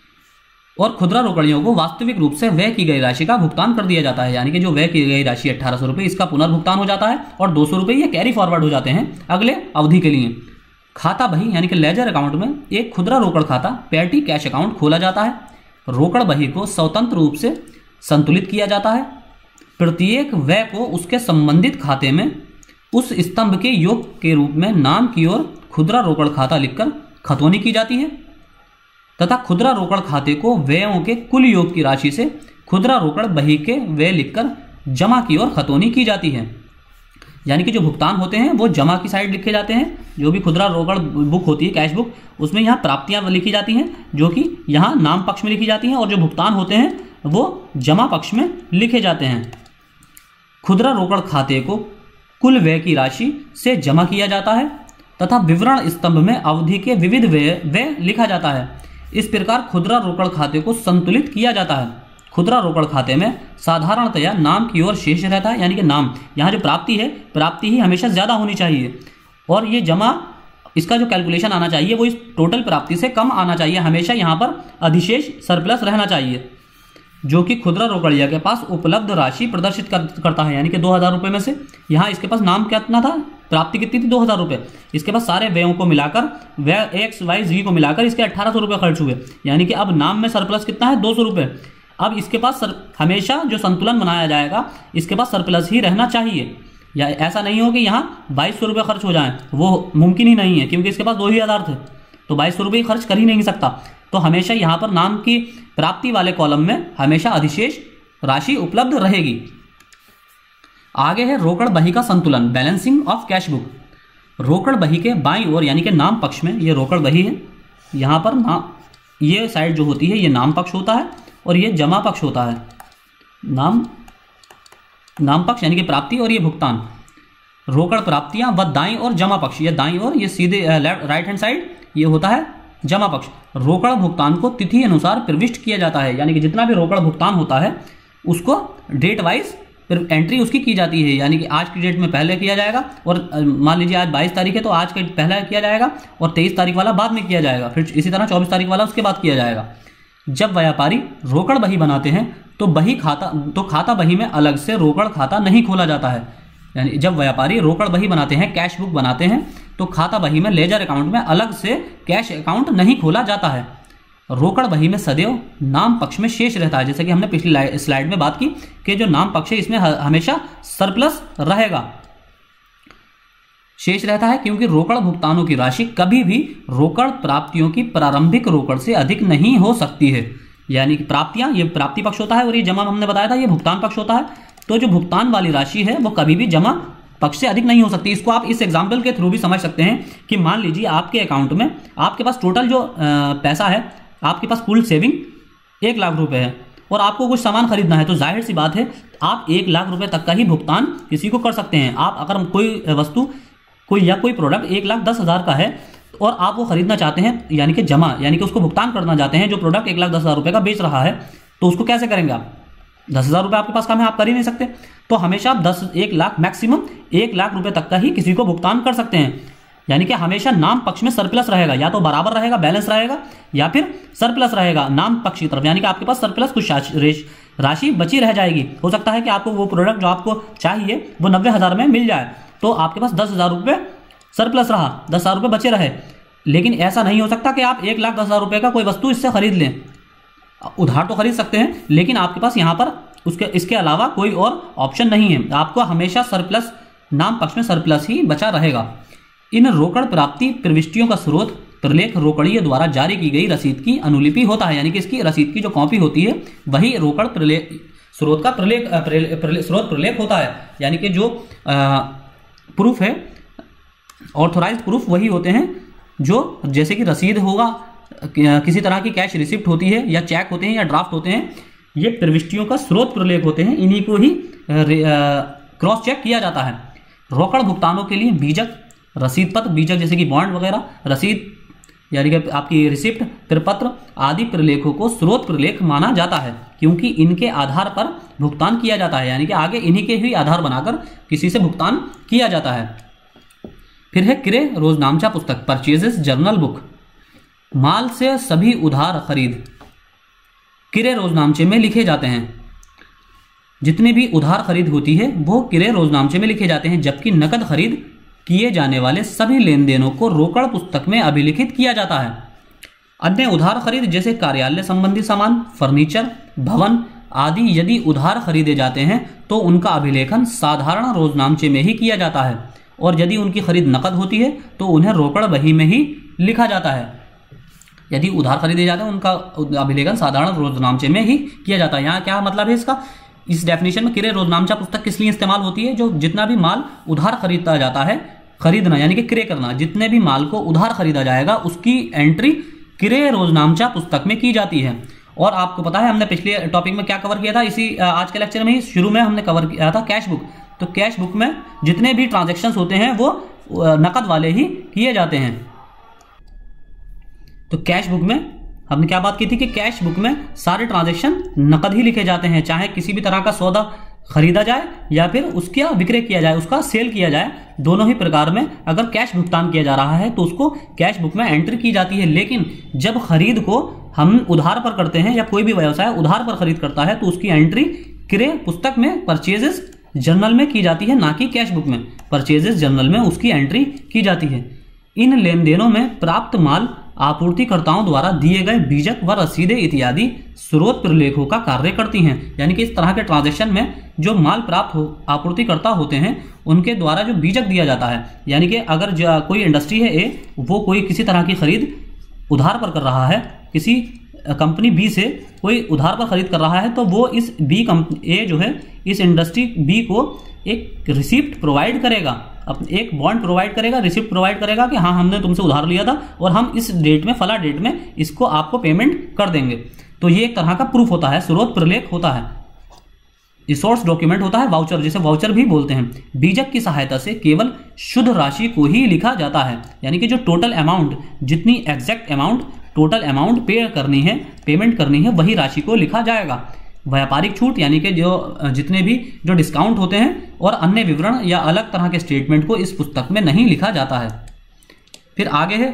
और खुदरा रोकड़ियों को वास्तविक रूप से व्यय की गई राशि का भुगतान कर दिया जाता है। यानी कि जो व्यय की गई राशि 1800 रुपये, इसका पुनर्भुगतान हो जाता है और 200 रुपये ये कैरी फॉरवर्ड हो जाते हैं अगले अवधि के लिए। खाता बही यानी कि लेजर अकाउंट में एक खुदरा रोकड़ खाता पैटी कैश अकाउंट खोला जाता है। रोकड़ बही को स्वतंत्र रूप से संतुलित किया जाता है। प्रत्येक व्यय को उसके संबंधित खाते में उस स्तंभ के योग के रूप में नाम की ओर खुदरा रोकड़ खाता लिखकर खतौनी की जाती है तथा खुदरा रोकड़ खाते को व्ययों के कुल योग की राशि से खुदरा रोकड़ बही के व्यय लिखकर जमा की ओर खतौनी की जाती है। यानी कि जो भुगतान होते हैं वो जमा की साइड लिखे जाते हैं। जो भी खुदरा रोकड़ बुक होती है कैश बुक, उसमें यहाँ प्राप्तियाँ लिखी जाती हैं जो कि यहाँ नाम पक्ष में लिखी जाती हैं और जो भुगतान होते हैं वो जमा पक्ष में लिखे जाते हैं। खुदरा रोकड़ खाते को कुल व्यय की राशि से जमा किया जाता है तथा विवरण स्तंभ में अवधि के विविध व्यय लिखा जाता है। इस प्रकार खुदरा रोकड़ खाते को संतुलित किया जाता है खुदरा रोकड़ खाते में साधारणतया नाम की ओर शेष रहता है, यानी कि नाम, यहाँ जो प्राप्ति है, प्राप्ति ही हमेशा ज़्यादा होनी चाहिए, और ये जमा, इसका जो कैलकुलेशन आना चाहिए वो इस टोटल प्राप्ति से कम आना चाहिए। हमेशा यहाँ पर अधिशेष सरप्लस रहना चाहिए, जो कि खुदरा रोकड़िया के पास उपलब्ध राशि प्रदर्शित करता है, यानी कि 2000 रुपये में से यहाँ इसके पास नाम कितना था, प्राप्ति कितनी थी, 2000 रुपये। इसके पास सारे व्ययों को मिलाकर, व्यय एक्स वाई जी को मिलाकर इसके 1800 रुपये खर्च हुए, यानी कि अब नाम में सरप्लस कितना है, 200 रुपये। अब इसके पास हमेशा जो संतुलन बनाया जाएगा, इसके पास सरप्लस ही रहना चाहिए, या ऐसा नहीं हो कि यहाँ 2200 रुपये खर्च हो जाएं, वो मुमकिन ही नहीं है, क्योंकि इसके पास 2000 थे तो 2200 रुपये खर्च कर ही नहीं सकता। तो हमेशा यहाँ पर नाम की प्राप्ति वाले कॉलम में हमेशा अधिशेष राशि उपलब्ध रहेगी। आगे है रोकड़ बही का संतुलन, बैलेंसिंग ऑफ कैश बुक। रोकड़ बही के बाईं ओर, यानी कि नाम पक्ष में, ये रोकड़ बही है, यहाँ पर ये साइड जो होती है ये नाम पक्ष होता है और ये जमा पक्ष होता है। नाम पक्ष यानी कि प्राप्ति और ये भुगतान, रोकड़ प्राप्तियां व दाईं और जमा पक्ष, ये दाईं और ये सीधे राइट हैंड साइड ये होता है जमा पक्ष। रोकड़ भुगतान को तिथि अनुसार प्रविष्ट किया जाता है, यानी कि जितना भी रोकड़ भुगतान होता है उसको डेट वाइज एंट्री उसकी की जाती है, यानी कि आज की डेट में पहले किया जाएगा, और मान लीजिए आज 22 तारीख है तो आज का पहला किया जाएगा और 23 तारीख वाला बाद में किया जाएगा, फिर इसी तरह 24 तारीख वाला उसके बाद किया जाएगा। जब व्यापारी रोकड़ बही बनाते हैं तो खाता बही में अलग से रोकड़ खाता नहीं खोला जाता है, यानी जब व्यापारी रोकड़ बही बनाते हैं, कैश बुक बनाते हैं, तो खाता बही में लेजर अकाउंट में अलग से कैश अकाउंट नहीं खोला जाता है। रोकड़ बही में सदैव नाम पक्ष में शेष रहता है, जैसे कि हमने पिछली स्लाइड में बात की कि जो नाम पक्ष है इसमें हमेशा सरप्लस रहेगा, शेष रहता है, क्योंकि रोकड़ भुगतानों की राशि कभी भी रोकड़ प्राप्तियों की प्रारंभिक रोकड़ से अधिक नहीं हो सकती है। यानी कि प्राप्तियां, ये प्राप्ति पक्ष होता है और ये जमा हमने बताया था ये भुगतान पक्ष होता है, तो जो भुगतान वाली राशि है वो कभी भी जमा पक्ष से अधिक नहीं हो सकती। इसको आप इस एग्जाम्पल के थ्रू भी समझ सकते हैं कि मान लीजिए आपके अकाउंट में आपके पास टोटल जो पैसा है, आपके पास कुल सेविंग 1 लाख रुपए है और आपको कुछ सामान खरीदना है, तो जाहिर सी बात है आप 1 लाख रुपए तक का ही भुगतान किसी को कर सकते हैं। आप अगर कोई वस्तु कोई प्रोडक्ट 1,10,000 का है और आप वो खरीदना चाहते हैं, यानी कि जमा, यानी कि उसको भुगतान करना चाहते हैं, जो प्रोडक्ट 1,10,000 रुपये का बेच रहा है, तो उसको कैसे करेंगे आप? 10,000 रुपये आपके पास कम है, आप कर ही नहीं सकते, तो हमेशा आप 1 लाख मैक्सिमम 1 लाख रुपए तक का ही किसी को भुगतान कर सकते हैं। यानी कि हमेशा नाम पक्ष में सरप्लस रहेगा, या तो बराबर रहेगा, बैलेंस रहेगा, या फिर सरप्लस रहेगा नाम पक्ष की तरफ, यानी कि आपके पास सरप्लस कुछ राशि बची रह जाएगी। हो सकता है कि आपको वो प्रोडक्ट जो आपको चाहिए वो 90,000 में मिल जाए, तो आपके पास 10,000 रुपये सरप्लस रहा, 10,000 रुपये बचे रहे। लेकिन ऐसा नहीं हो सकता कि आप 1,10,000 रुपये का कोई वस्तु इससे खरीद लें। उधार तो खरीद सकते हैं, लेकिन आपके पास यहाँ पर इसके अलावा कोई और ऑप्शन नहीं है, आपको हमेशा सरप्लस, नाम पक्ष में सरप्लस ही बचा रहेगा। इन रोकड़ प्राप्ति प्रविष्टियों का स्रोत प्रलेख रोकड़िये द्वारा जारी की गई रसीद की अनुलिपि होता है, यानी कि इसकी रसीद की जो कॉपी होती है वही रोकड़ स्रोत का स्रोत प्रलेख होता है। यानी कि जो प्रूफ है, ऑथोराइज्ड प्रूफ वही होते हैं, जो जैसे कि रसीद होगा, किसी तरह की कैश रिसिप्ट होती है, या चेक होते हैं, या ड्राफ्ट होते हैं, ये प्रविष्टियों का स्रोत प्रलेख होते हैं, इन्हीं को ही क्रॉस चेक किया जाता है। रोकड़ भुगतानों के लिए बीजक, रसीद पत्र, बीजक जैसे कि बॉन्ड वगैरह, रसीद यानी कि आपकी रिसिप्ट, प्रपत्र आदि प्रलेखों को स्रोत प्रलेख माना जाता है, क्योंकि इनके आधार पर भुगतान किया जाता है, यानी कि आगे इन्हीं के ही आधार बनाकर किसी से भुगतान किया जाता है। फिर है क्रय रोजनामचा पुस्तक, परचेजेस जर्नल बुक। माल से सभी उधार खरीद क्रय रोजनामचे में लिखे जाते हैं। जितने भी उधार खरीद होती है वो क्रय रोजनामचे में लिखे जाते हैं, जबकि नकद खरीद किए जाने वाले सभी लेन देनों को रोकड़ पुस्तक में अभिलिखित किया जाता है। अन्य उधार खरीद जैसे कार्यालय संबंधी सामान, फर्नीचर, भवन आदि यदि उधार खरीदे जाते हैं तो उनका अभिलेखन साधारण रोजनामचे में ही किया जाता है, और यदि उनकी खरीद नकद होती है तो उन्हें रोकड़ बही में ही लिखा जाता है। यदि उधार खरीदे जाते हैं उनका अभिलेखन साधारण रोजनामचे में ही किया जाता है। यहाँ क्या मतलब है इसका? इस डेफिनेशन में क्रय रोजनामचा पुस्तक किस लिए इस्तेमाल होती है? जो जितना भी माल उधार खरीदा जाता है, खरीदना यानी कि क्रय करना, जितने भी माल को उधार खरीदा जाएगा उसकी एंट्री क्रय रोजनामचा पुस्तक में की जाती है। और आपको पता है हमने पिछले टॉपिक में क्या कवर किया था, इसी आज के लेक्चर में ही शुरू में हमने कवर किया था कैश बुक। तो कैश बुक में जितने भी ट्रांजेक्शन्स होते हैं वो नकद वाले ही किए जाते हैं। तो कैश बुक में हमने क्या बात की थी कि कैश बुक में सारे ट्रांजैक्शन नकद ही लिखे जाते हैं, चाहे किसी भी तरह का सौदा खरीदा जाए या फिर उसका विक्रय किया जाए, उसका सेल किया जाए, दोनों ही प्रकार में अगर कैश भुगतान किया जा रहा है तो उसको कैश बुक में एंट्री की जाती है। लेकिन जब खरीद को हम उधार पर करते हैं या कोई भी व्यवसाय उधार पर खरीद करता है तो उसकी एंट्री क्रय पुस्तक में परचेजेस जर्नल में की जाती है, ना कि कैश बुक में। परचेजेस जर्नल में उसकी एंट्री की जाती है। इन लेन देनों में प्राप्त माल आपूर्तिकर्ताओं द्वारा दिए गए बीजक व रसीदें इत्यादि स्रोत प्रलेखों का कार्य करती हैं। यानी कि इस तरह के ट्रांजैक्शन में जो माल प्राप्त आपूर्तिकर्ता होते हैं उनके द्वारा जो बीजक दिया जाता है, यानी कि अगर कोई इंडस्ट्री है ए, वो कोई किसी तरह की खरीद उधार पर कर रहा है, किसी कंपनी बी से कोई उधार पर खरीद कर रहा है, तो वो इस बी कंपनी ए जो है इस इंडस्ट्री बी को एक रिसिप्ट प्रोवाइड करेगा, एक बॉन्ड प्रोवाइड करेगा, रिसिप्ट प्रोवाइड करेगा कि हाँ हमने तुमसे उधार लिया था और हम इस डेट में फला डेट में इसको आपको पेमेंट कर देंगे। तो ये एक तरह का प्रूफ होता है, स्रोत प्रलेख होता है, रिसोर्स डॉक्यूमेंट होता है, वाउचर, जिसे वाउचर भी बोलते हैं। बीजक की सहायता से केवल शुद्ध राशि को ही लिखा जाता है, यानी कि जो टोटल अमाउंट, जितनी exact amount total amount pay करनी है, पेमेंट करनी है, वही राशि को लिखा जाएगा। व्यापारिक छूट यानी कि जो जितने भी जो डिस्काउंट होते हैं और अन्य विवरण या अलग तरह के स्टेटमेंट को इस पुस्तक में नहीं लिखा जाता है। फिर आगे है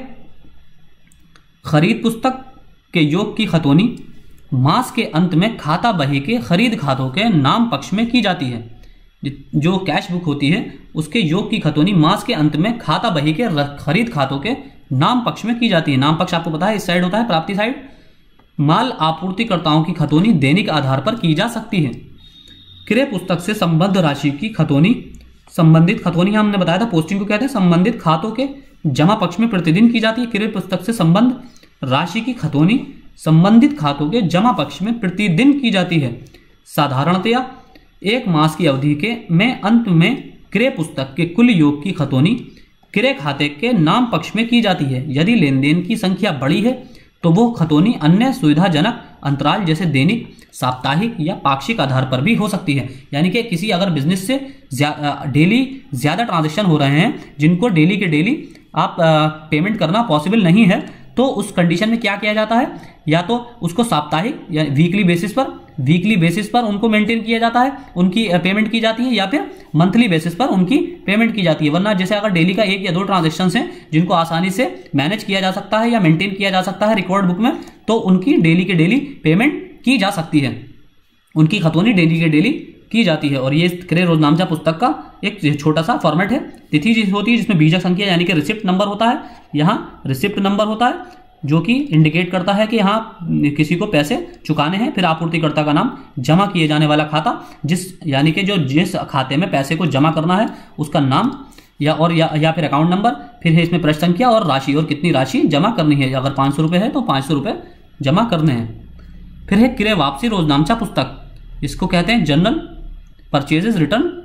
खरीद पुस्तक के योग की खतौनी मास के अंत में खाता बही के खरीद खातों के नाम पक्ष में की जाती है। जो कैश बुक होती है उसके योग की खतौनी मास के अंत में खाता बही के खरीद खातों के नाम पक्ष में की जाती है। नाम पक्ष आपको पता है इस साइड होता है, प्राप्ति साइड। माल आपूर्तिकर्ताओं की खतौनी दैनिक आधार पर की जा सकती है। क्रय पुस्तक से संबद्ध राशि की खतौनी, संबंधित खतौनी हमने बताया था पोस्टिंग को कहते हैं, संबंधित खातों के जमा पक्ष में प्रतिदिन की जाती है। क्रय पुस्तक से संबद्ध राशि की खतौनी संबंधित खातों के जमा पक्ष में प्रतिदिन की जाती है। साधारणतया एक मास की अवधि के में अंत में क्रय पुस्तक के कुल योग की खतौनी क्रय खाते के नाम पक्ष में की जाती है। यदि लेन देन की संख्या बड़ी है तो वो खतौनी अन्य सुविधाजनक अंतराल जैसे दैनिक, साप्ताहिक या पाक्षिक आधार पर भी हो सकती है। यानी कि किसी अगर बिजनेस से डेली ज़्यादा ट्रांजैक्शन हो रहे हैं, जिनको डेली के डेली आप पेमेंट करना पॉसिबल नहीं है, तो उस कंडीशन में क्या किया जाता है, या तो उसको साप्ताहिक या वीकली बेसिस पर उनको मेंटेन किया जाता है, उनकी पेमेंट की जाती है, या फिर मंथली बेसिस पर उनकी पेमेंट की जाती है। वरना जैसे अगर डेली का 1 या 2 ट्रांजैक्शंस हैं जिनको आसानी से मैनेज किया जा सकता है या मेंटेन किया जा सकता है रिकॉर्ड बुक में, तो उनकी डेली के डेली पेमेंट की जा सकती है, उनकी खतौनी डेली के डेली की जाती है। और ये क्रय रोजनामचा पुस्तक का एक छोटा सा फॉर्मेट है। तिथि होती है जिसमें बीजक संख्या यानी कि रिसिप्ट नंबर होता है, यहाँ रिसिप्ट नंबर होता है जो कि इंडिकेट करता है कि हाँ किसी को पैसे चुकाने हैं। फिर आपूर्तिकर्ता का नाम, जमा किए जाने वाला खाता, यानी कि जिस खाते में पैसे को जमा करना है उसका नाम या फिर अकाउंट नंबर। फिर है इसमें पृष्ठ संख्या और राशि, और कितनी राशि जमा करनी है। अगर 500 रुपये है तो 500 रुपये जमा करने हैं। फिर है क्रय वापसी रोजनामचा पुस्तक, इसको कहते हैं journal purchases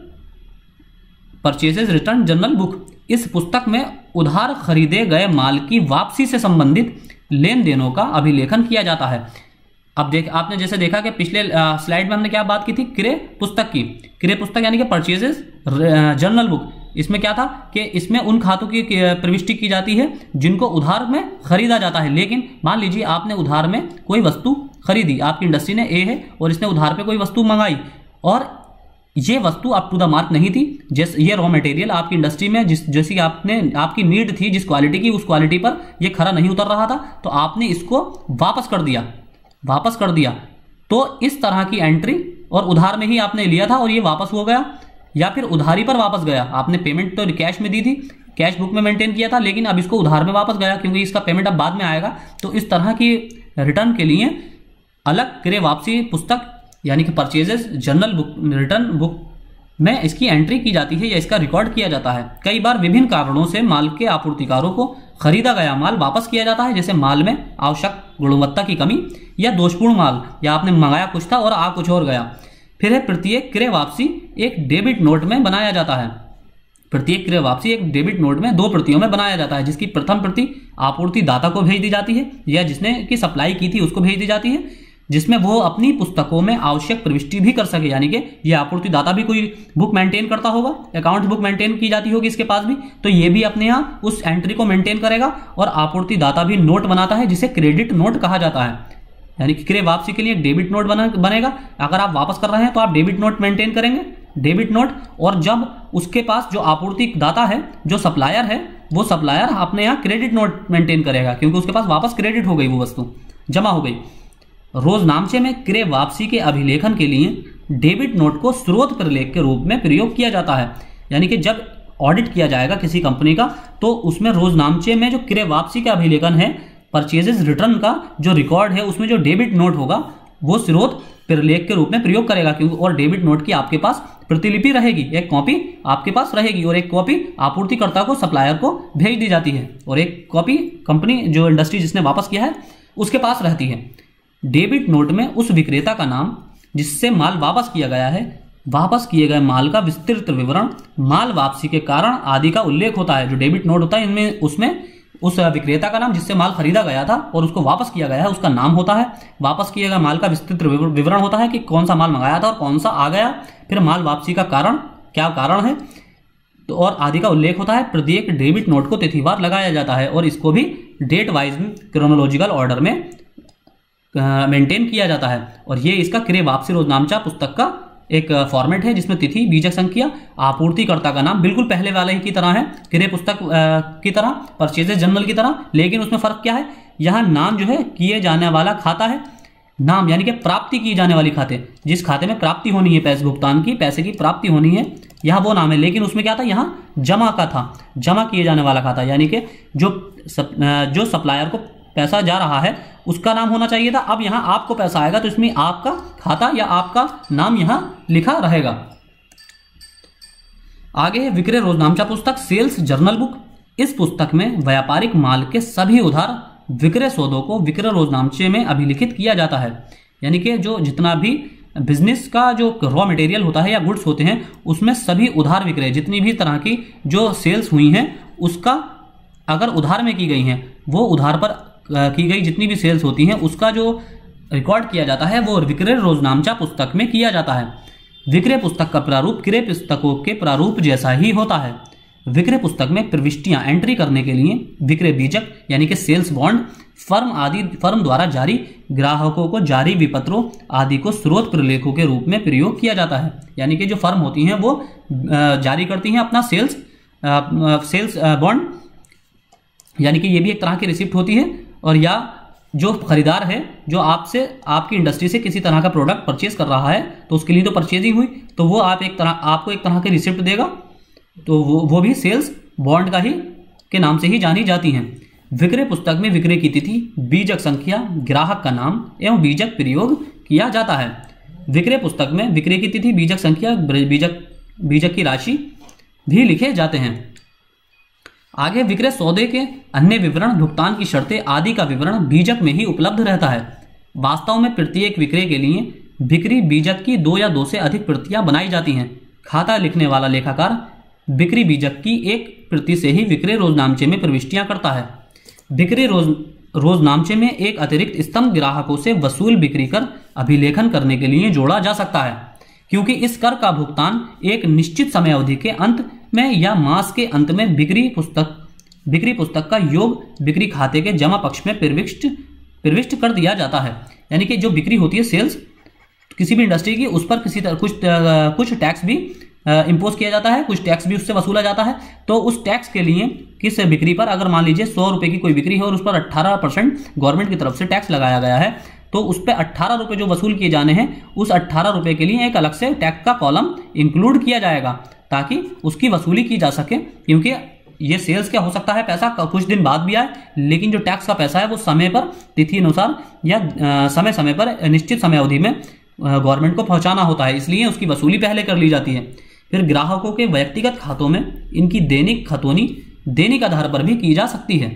return journal book. इस पुस्तक में उधार खरीदे गए माल की वापसी से संबंधित लेन देनों का अभिलेखन किया जाता है। अब आपने जैसे देखा कि पिछले स्लाइड में हमने क्या बात की थी, क्रय पुस्तक की। क्रय पुस्तक यानी कि परचेजेस जर्नल बुक, इसमें क्या था कि इसमें उन खातों की प्रविष्टि की जाती है जिनको उधार में खरीदा जाता है। लेकिन मान लीजिए आपने उधार में कोई वस्तु खरीदी, आपकी इंडस्ट्री ने ए है और इसने उधार पे कोई वस्तु मंगाई, और ये वस्तु अप टू द मार्क नहीं थी। जैसे ये रॉ मटेरियल आपकी इंडस्ट्री में जैसी आपकी नीड थी, जिस क्वालिटी की, उस क्वालिटी पर ये खरा नहीं उतर रहा था, तो आपने इसको वापस कर दिया। तो इस तरह की एंट्री, और उधार में ही आपने लिया था और ये वापस हो गया, या फिर उधारी पर वापस गया। आपने पेमेंट तो कैश में दी थी, कैश बुक में मेंटेन किया था, लेकिन अब इसको उधार में वापस गया क्योंकि इसका पेमेंट अब बाद में आएगा। तो इस तरह की रिटर्न के लिए अलग क्रय वापसी पुस्तक यानी कि purchases journal book return book में इसकी एंट्री की जाती है या इसका रिकॉर्ड किया जाता है। कई बार विभिन्न कारणों से माल के आपूर्तिकारों को खरीदा गया माल वापस किया जाता है, जैसे माल में आवश्यक गुणवत्ता की कमी या दोषपूर्ण माल, या आपने मंगाया कुछ था और आ कुछ और गया। फिर है प्रत्येक क्रय वापसी एक डेबिट नोट में बनाया जाता है। प्रत्येक क्रय वापसी एक डेबिट नोट में 2 प्रतियों में बनाया जाता है, जिसकी प्रथम प्रति आपूर्ति दाता को भेज दी जाती है या जिसने की सप्लाई की थी उसको भेज दी जाती है। जिसमें वो अपनी पुस्तकों में आवश्यक प्रविष्टि भी कर सके। यानी कि ये आपूर्तिदाता भी कोई बुक मेंटेन करता होगा, अकाउंट बुक मेंटेन की जाती होगी इसके पास भी, तो ये भी अपने यहाँ उस एंट्री को मेंटेन करेगा। और आपूर्तिदाता भी नोट बनाता है जिसे क्रेडिट नोट कहा जाता है। यानी कि क्रय वापसी के लिए एक डेबिट नोट बनेगा। अगर आप वापस कर रहे हैं तो आप डेबिट नोट मेंटेन करेंगे, डेबिट नोट। और जब उसके पास जो आपूर्तिदाता है, जो सप्लायर है, वो सप्लायर अपने यहाँ क्रेडिट नोट मेंटेन करेगा, क्योंकि उसके पास वापस क्रेडिट हो गई, वो वस्तु जमा हो गई। रोजनामचे में क्रय वापसी के अभिलेखन के लिए डेबिट नोट को स्रोत प्रलेख के रूप में प्रयोग किया जाता है। यानी कि जब ऑडिट किया जाएगा किसी कंपनी का, तो उसमें रोजनामचे में जो क्रय वापसी का अभिलेखन है, परचेजेस रिटर्न का जो रिकॉर्ड है, उसमें जो डेबिट नोट होगा वो स्रोत प्रलेख के रूप में प्रयोग करेगा। क्योंकि और डेबिट नोट की आपके पास प्रतिलिपि रहेगी, एक कॉपी आपके पास रहेगी, और एक कॉपी आपूर्तिकर्ता को, सप्लायर को भेज दी जाती है, और एक कॉपी कंपनी जो इंडस्ट्री जिसने वापस किया है उसके पास रहती है। डेबिट नोट में उस विक्रेता का नाम जिससे माल वापस किया गया है, वापस किए गए माल का विस्तृत विवरण, माल वापसी के कारण आदि का उल्लेख होता है। जो डेबिट नोट होता है इनमें, उसमें उस विक्रेता का नाम जिससे माल खरीदा गया था और उसको वापस किया गया है, उसका नाम होता है। वापस किए गए माल का विस्तृत विवरण होता है कि कौन सा माल मंगाया था और कौन सा आ गया, फिर माल वापसी का कारण, क्या कारण है, तो और आदि का उल्लेख होता है। प्रत्येक डेबिट नोट को तिथिवार लगाया जाता है और इसको भी डेट वाइज क्रोनोलॉजिकल ऑर्डर में मेंटेन किया जाता है। और ये इसका क्रय वापसी रोजनामचा पुस्तक का एक फॉर्मेट है, जिसमें तिथि, बीजक संख्या, आपूर्तिकर्ता का नाम बिल्कुल पहले वाले ही की तरह है, क्रय पुस्तक की तरह, परचेजेस जर्नल की तरह। लेकिन उसमें फर्क क्या है, यहाँ नाम जो है किए जाने वाला खाता है, नाम यानी कि प्राप्ति की जाने वाली खाते, जिस खाते में प्राप्ति होनी है पैसे भुगतान की, पैसे की प्राप्ति होनी है, यहाँ वो नाम है। लेकिन उसमें क्या था, यहाँ जमा का था, जमा किए जाने वाला खाता। यानी कि जो सप्लायर को पैसा जा रहा है उसका नाम होना चाहिए था। अब यहाँ आपको पैसा आएगा तो इसमें आपका खाता या आपका नाम यहाँ लिखा रहेगा। आगे है विक्रय रोजनामचा पुस्तक, सेल्स जर्नल बुक। इस पुस्तक में व्यापारिक माल के सभी उधार विक्रय सौदों को विक्रय रोजनामचे में अभिलिखित किया जाता है। यानी कि जो जितना भी बिजनेस का जो रॉ मटेरियल होता है या गुड्स होते हैं, उसमें सभी उधार विक्रय, जितनी भी तरह की जो सेल्स हुई हैं, उसका अगर उधार में की गई हैं, वो उधार पर की गई जितनी भी सेल्स होती हैं, उसका जो रिकॉर्ड किया जाता है वो विक्रय रोजनामचा पुस्तक में किया जाता है। विक्रय पुस्तक का प्रारूप क्रय पुस्तकों के प्रारूप जैसा ही होता है। विक्रय पुस्तक में प्रविष्टियां एंट्री करने के लिए विक्रय बीजक यानी कि सेल्स बॉन्ड, फर्म द्वारा जारी ग्राहकों को जारी विपत्रों आदि को स्रोत प्रलेखों के रूप में प्रयोग किया जाता है। यानी कि जो फर्म होती हैं वो जारी करती हैं अपना सेल्स बॉन्ड, यानी कि ये भी एक तरह की रिसिप्ट होती है। और या जो खरीदार है, जो आपसे, आपकी इंडस्ट्री से किसी तरह का प्रोडक्ट परचेज कर रहा है, तो उसके लिए तो परचेजिंग हुई, तो वो आपको एक तरह की रिसिप्ट देगा, तो वो भी सेल्स बॉन्ड का ही के नाम से ही जानी जाती हैं। विक्रय पुस्तक में विक्रय की तिथि, बीजक संख्या, ग्राहक का नाम एवं बीजक प्रयोग किया जाता है। विक्रय पुस्तक में विक्रय की तिथि, बीजक संख्या, बीजक की राशि भी लिखे जाते हैं। आगे विक्रय सौदे के अन्य विवरण, भुगतान की शर्तें आदि का विवरण बीजक में ही उपलब्ध रहता है। वास्तव में प्रत्येक विक्रय के लिए बिक्री बीजक की 2 या 2 से अधिक प्रतियां बनाई जाती हैं। खाता लिखने वाला लेखाकार बिक्री बीजक की एक प्रति से ही विक्रय रोजनामचे में प्रविष्टियां करता है। बिक्री रोजनामचे में एक अतिरिक्त स्तंभ ग्राहकों से वसूल बिक्री कर अभिलेखन करने के लिए जोड़ा जा सकता है, क्योंकि इस कर का भुगतान एक निश्चित समय अवधि के अंत में या मास के अंत में बिक्री पुस्तक का योग बिक्री खाते के जमा पक्ष में प्रविष्ट कर दिया जाता है। यानी कि जो बिक्री होती है, सेल्स किसी भी इंडस्ट्री की, उस पर कुछ टैक्स भी इम्पोज किया जाता है, कुछ टैक्स भी उससे वसूला जाता है। तो उस टैक्स के लिए किस बिक्री पर, अगर मान लीजिए 100 रुपये की कोई बिक्री है और उस पर 18% गवर्नमेंट की तरफ से टैक्स लगाया गया है, तो उस पर 18 रुपये जो वसूल किए जाने हैं, उस 18 रुपये के लिए एक अलग से टैक्स का कॉलम इंक्लूड किया जाएगा, ताकि उसकी वसूली की जा सके। क्योंकि ये सेल्स क्या हो सकता है, पैसा कुछ दिन बाद भी आए, लेकिन जो टैक्स का पैसा है वो समय पर, तिथि अनुसार या समय समय पर, निश्चित समय अवधि में गवर्नमेंट को पहुंचाना होता है, इसलिए उसकी वसूली पहले कर ली जाती है। फिर ग्राहकों के व्यक्तिगत खातों में इनकी दैनिक खतौनी दैनिक आधार पर भी की जा सकती है।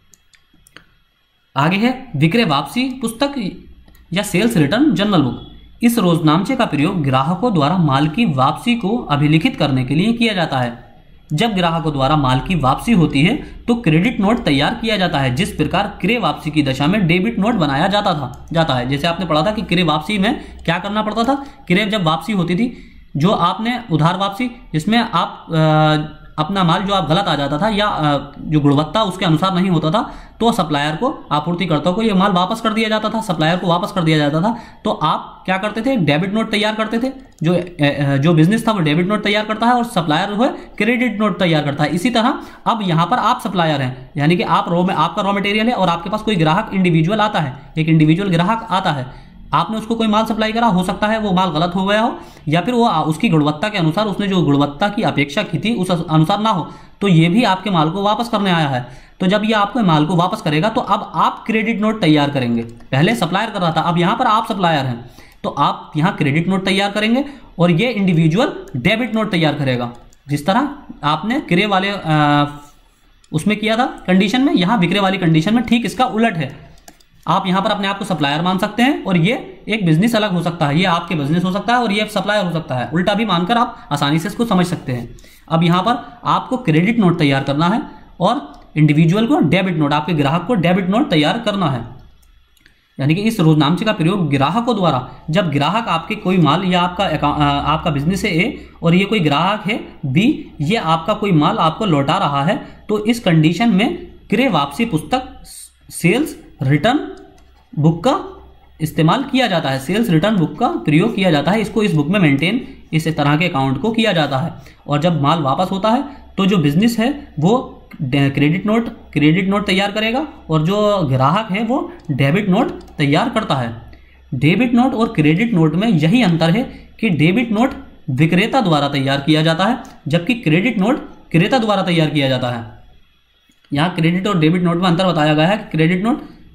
आगे है विक्रय वापसी पुस्तक या सेल्स रिटर्न जर्नल बुक। इस रोजनामचे का प्रयोग ग्राहकों द्वारा माल की वापसी को अभिलिखित करने के लिए किया जाता है। जब ग्राहकों द्वारा माल की वापसी होती है तो क्रेडिट नोट तैयार किया जाता है, जिस प्रकार क्रय वापसी की दशा में डेबिट नोट बनाया जाता है। जैसे आपने पढ़ा था कि क्रय वापसी में क्या करना पड़ता था, क्रय जब वापसी होती थी, जो आपने उधार वापसी, जिसमें आप अपना माल जो आप गलत आ जाता था या जो गुणवत्ता उसके अनुसार नहीं होता था, तो सप्लायर को, आपूर्तिकर्ता को ये माल वापस कर दिया जाता था, सप्लायर को वापस कर दिया जाता था। तो आप क्या करते थे, डेबिट नोट तैयार करते थे। जो बिजनेस था वो डेबिट नोट तैयार करता है और सप्लायर जो है क्रेडिट नोट तैयार करता है। इसी तरह अब यहाँ पर आप सप्लायर हैं, यानी कि आपका रॉ मटेरियल है और आपके पास कोई ग्राहक इंडिविजुअल आता है, एक इंडिविजुअल ग्राहक आता है, आपने उसको कोई माल सप्लाई करा, हो सकता है वो माल गलत हो गया हो या फिर वो उसकी गुणवत्ता के अनुसार, उसने जो गुणवत्ता की अपेक्षा की थी उस अनुसार ना हो, तो ये भी आपके माल को वापस करने आया है। तो जब ये आपके माल को वापस करेगा तो अब आप क्रेडिट नोट तैयार करेंगे। पहले सप्लायर कर रहा था, अब यहां पर आप सप्लायर हैं, तो आप यहां क्रेडिट नोट तैयार करेंगे और ये इंडिविजुअल डेबिट नोट तैयार करेगा। जिस तरह आपने क्रय वाले उसमें किया था कंडीशन में, यहां विक्रय वाली कंडीशन में ठीक इसका उलट है। आप यहां पर अपने आप को सप्लायर मान सकते हैं और ये एक बिजनेस अलग हो सकता है, ये आपके बिजनेस हो सकता है और ये सप्लायर हो सकता है, उल्टा भी मानकर आप आसानी से इसको समझ सकते हैं। अब यहां पर आपको क्रेडिट नोट तैयार करना है और इंडिविजुअल को डेबिट नोट, आपके ग्राहक को डेबिट नोट तैयार करना है। यानी कि इस रोजनामचे का प्रयोग ग्राहकों द्वारा, जब ग्राहक आपके कोई माल या आपका बिजनेस है ए और ये कोई ग्राहक है बी, ये आपका कोई माल आपको लौटा रहा है, तो इस कंडीशन में क्रय वापसी पुस्तक सेल्स रिटर्न बुक का इस्तेमाल किया जाता है, सेल्स रिटर्न बुक का प्रयोग किया जाता है। इसको इस बुक में मेंटेन इस तरह के अकाउंट को किया जाता है। और जब माल वापस होता है तो जो बिजनेस है वो क्रेडिट नोट तैयार करेगा और जो ग्राहक है वो डेबिट नोट तैयार करता है। डेबिट नोट और क्रेडिट नोट में यही अंतर है कि डेबिट नोट विक्रेता द्वारा तैयार किया जाता है, जबकि क्रेडिट नोट क्रेता द्वारा तैयार किया जाता है। यहाँ क्रेडिट और डेबिट नोट में अंतर बताया गया है कि क्रेडिट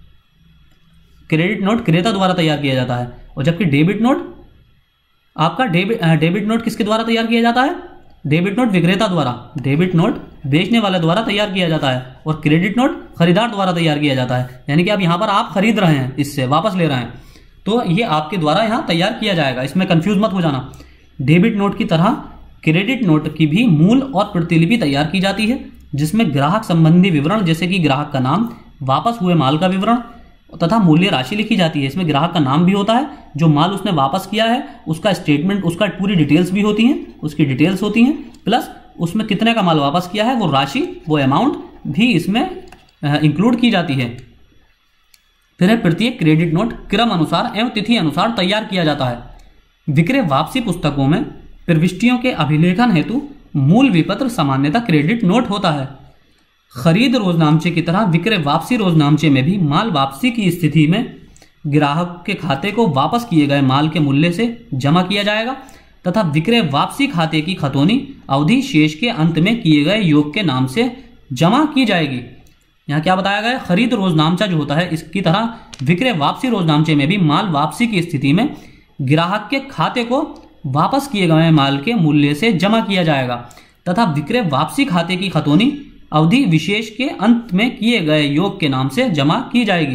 नोट क्रेता द्वारा तैयार किया जाता है और जबकि डेबिट नोट आपका डेबिट नोट किसके द्वारा तैयार किया जाता है, डेबिट नोट विक्रेता द्वारा, डेबिट नोट बेचने वाले द्वारा तैयार किया जाता है और क्रेडिट नोट खरीदार द्वारा तैयार किया जाता है। यानी कि अब यहाँ पर आप खरीद रहे हैं, इससे वापस ले रहे हैं, तो ये आपके द्वारा यहाँ तैयार किया जाएगा, इसमें कंफ्यूज मत हो जाना। डेबिट नोट की तरह क्रेडिट नोट की भी मूल और प्रतिलिपि तैयार की जाती है, जिसमें ग्राहक संबंधी विवरण जैसे कि ग्राहक का नाम, वापस हुए माल का विवरण तथा मूल्य राशि लिखी जाती है। इसमें ग्राहक का नाम भी होता है, जो माल उसने वापस किया है उसका स्टेटमेंट, उसका पूरी डिटेल्स भी होती हैं, उसकी डिटेल्स होती हैं, प्लस उसमें कितने का माल वापस किया है वो राशि, वो अमाउंट भी इसमें इंक्लूड की जाती है। फिर है प्रत्येक क्रेडिट नोट क्रम अनुसार एवं तिथि अनुसार तैयार किया जाता है। विक्रय वापसी पुस्तकों में प्रविष्टियों के अभिलेखन हेतु मूल विपत्र सामान्यतः क्रेडिट नोट होता है। खरीद रोजनामचे की तरह विक्रय वापसी रोजनामचे में भी माल वापसी की स्थिति में ग्राहक के खाते को वापस किए गए माल के मूल्य से जमा किया जाएगा तथा विक्रय वापसी खाते की खतौनी अवधि शेष के अंत में किए गए योग के नाम से जमा की जाएगी। यहाँ क्या बताया गया, खरीद रोजनामचा जो होता है इसकी तरह विक्रय वापसी रोजनामचे में भी माल वापसी की स्थिति में ग्राहक के खाते को वापस किए गए माल के मूल्य से जमा किया जाएगा तथा विक्रय वापसी खाते की खतौनी अवधि विशेष के अंत में किए गए योग के नाम से जमा की जाएगी।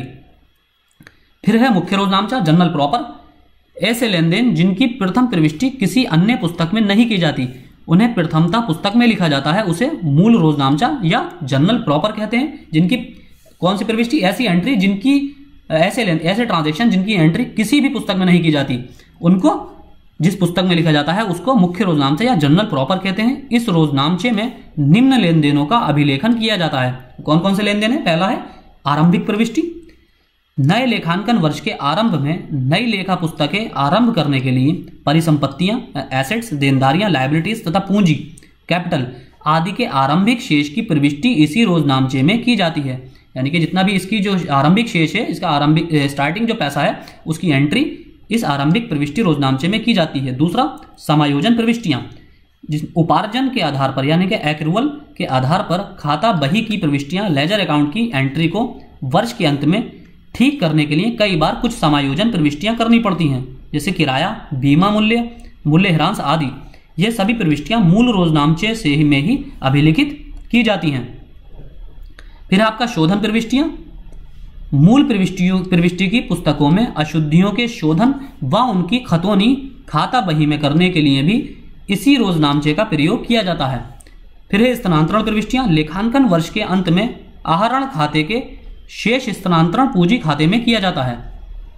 फिर है मुख्य रोजनामचा, जनरल प्रॉपर। ऐसे लेन देन जिनकी प्रथम प्रविष्टि किसी अन्य पुस्तक में नहीं की जाती, उन्हें प्रथमता पुस्तक में लिखा जाता है, उसे मूल रोजनामचा या जनरल प्रॉपर कहते हैं। जिनकी कौन सी प्रविष्टि, ऐसी एंट्री जिनकी ऐसे ट्रांजेक्शन जिनकी एंट्री किसी भी पुस्तक में नहीं की जाती, उनको जिस पुस्तक में लिखा जाता है उसको मुख्य रोजनामचा या जनरल प्रॉपर कहते हैं। इस रोजनामचे में निम्न लेन देनों का अभिलेखन किया जाता है। कौन कौन से लेन देन है, पहला है आरंभिक प्रविष्टि। नए लेखांकन वर्ष के आरंभ में नई लेखा पुस्तकें आरंभ करने के लिए परिसंपत्तियां, एसेट्स, देनदारियां, लायबिलिटीज तथा पूंजी, कैपिटल आदि के आरंभिक शेष की प्रविष्टि इसी रोजनामचे में की जाती है। यानी कि जितना भी इसकी जो आरंभिक शेष है, इसका आरंभिक स्टार्टिंग जो पैसा है उसकी एंट्री इस आरंभिक प्रविष्टि रोजनामचे में की जाती है। दूसरा समायोजन प्रविष्टियां, जिस उपार्जन के आधार पर यानी कि एक्रूवल के आधार पर खाता बही की प्रविष्टियां, लेजर अकाउंट की एंट्री को वर्ष के अंत में ठीक करने के लिए कई बार कुछ समायोजन प्रविष्टियां करनी पड़ती हैं, जैसे किराया, बीमा मूल्य, मूल्यह्रांश आदि। ये सभी प्रविष्टियां मूल रोजनामचे से में ही अभिलिखित की जाती हैं। फिर आपका शोधन प्रविष्टियां, मूल प्रविष्टि की पुस्तकों में अशुद्धियों के शोधन व उनकी खतौनी खाता बही में करने के लिए भी इसी रोजनामचे का प्रयोग किया जाता है। फिर है स्थानांतरण प्रविष्टियां। लेखांकन वर्ष के अंत में आहरण खाते के शेष स्थानांतरण पूंजी खाते में किया जाता है।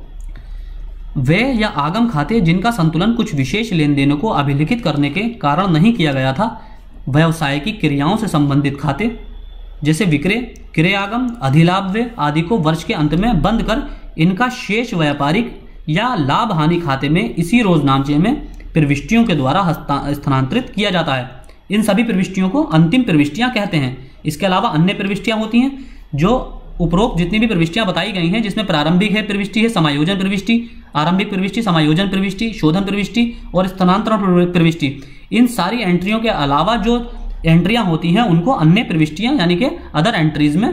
व्यय या आगम खाते जिनका संतुलन कुछ विशेष लेन देनों को अभिलिखित करने के कारण नहीं किया गया था। व्यवसाय की क्रियाओं से संबंधित खाते जैसे विक्रय, क्रय आगम, अधिलाभ व्यय आदि को वर्ष के अंत में बंद कर इनका शेष व्यापारिक या लाभ हानि खाते में इसी रोजनामचे में प्रविष्टियों के द्वारा स्थानांतरित किया जाता है। इन सभी प्रविष्टियों को अंतिम प्रविष्टियां कहते हैं। इसके अलावा अन्य प्रविष्टियां होती हैं जो उपरोक्त जितनी भी प्रविष्टियां बताई गई हैं, जिसमें प्रारंभिक है प्रविष्टि है, समायोजन प्रविष्टि, आरंभिक प्रविष्टि, समायोजन प्रविष्टि, शोधन प्रविष्टि और स्थानांतरण प्रविष्टि। इन सारी एंट्रियों के अलावा जो एंट्रियां होती हैं उनको अन्य प्रविष्टियां यानी कि अदर एंट्रीज में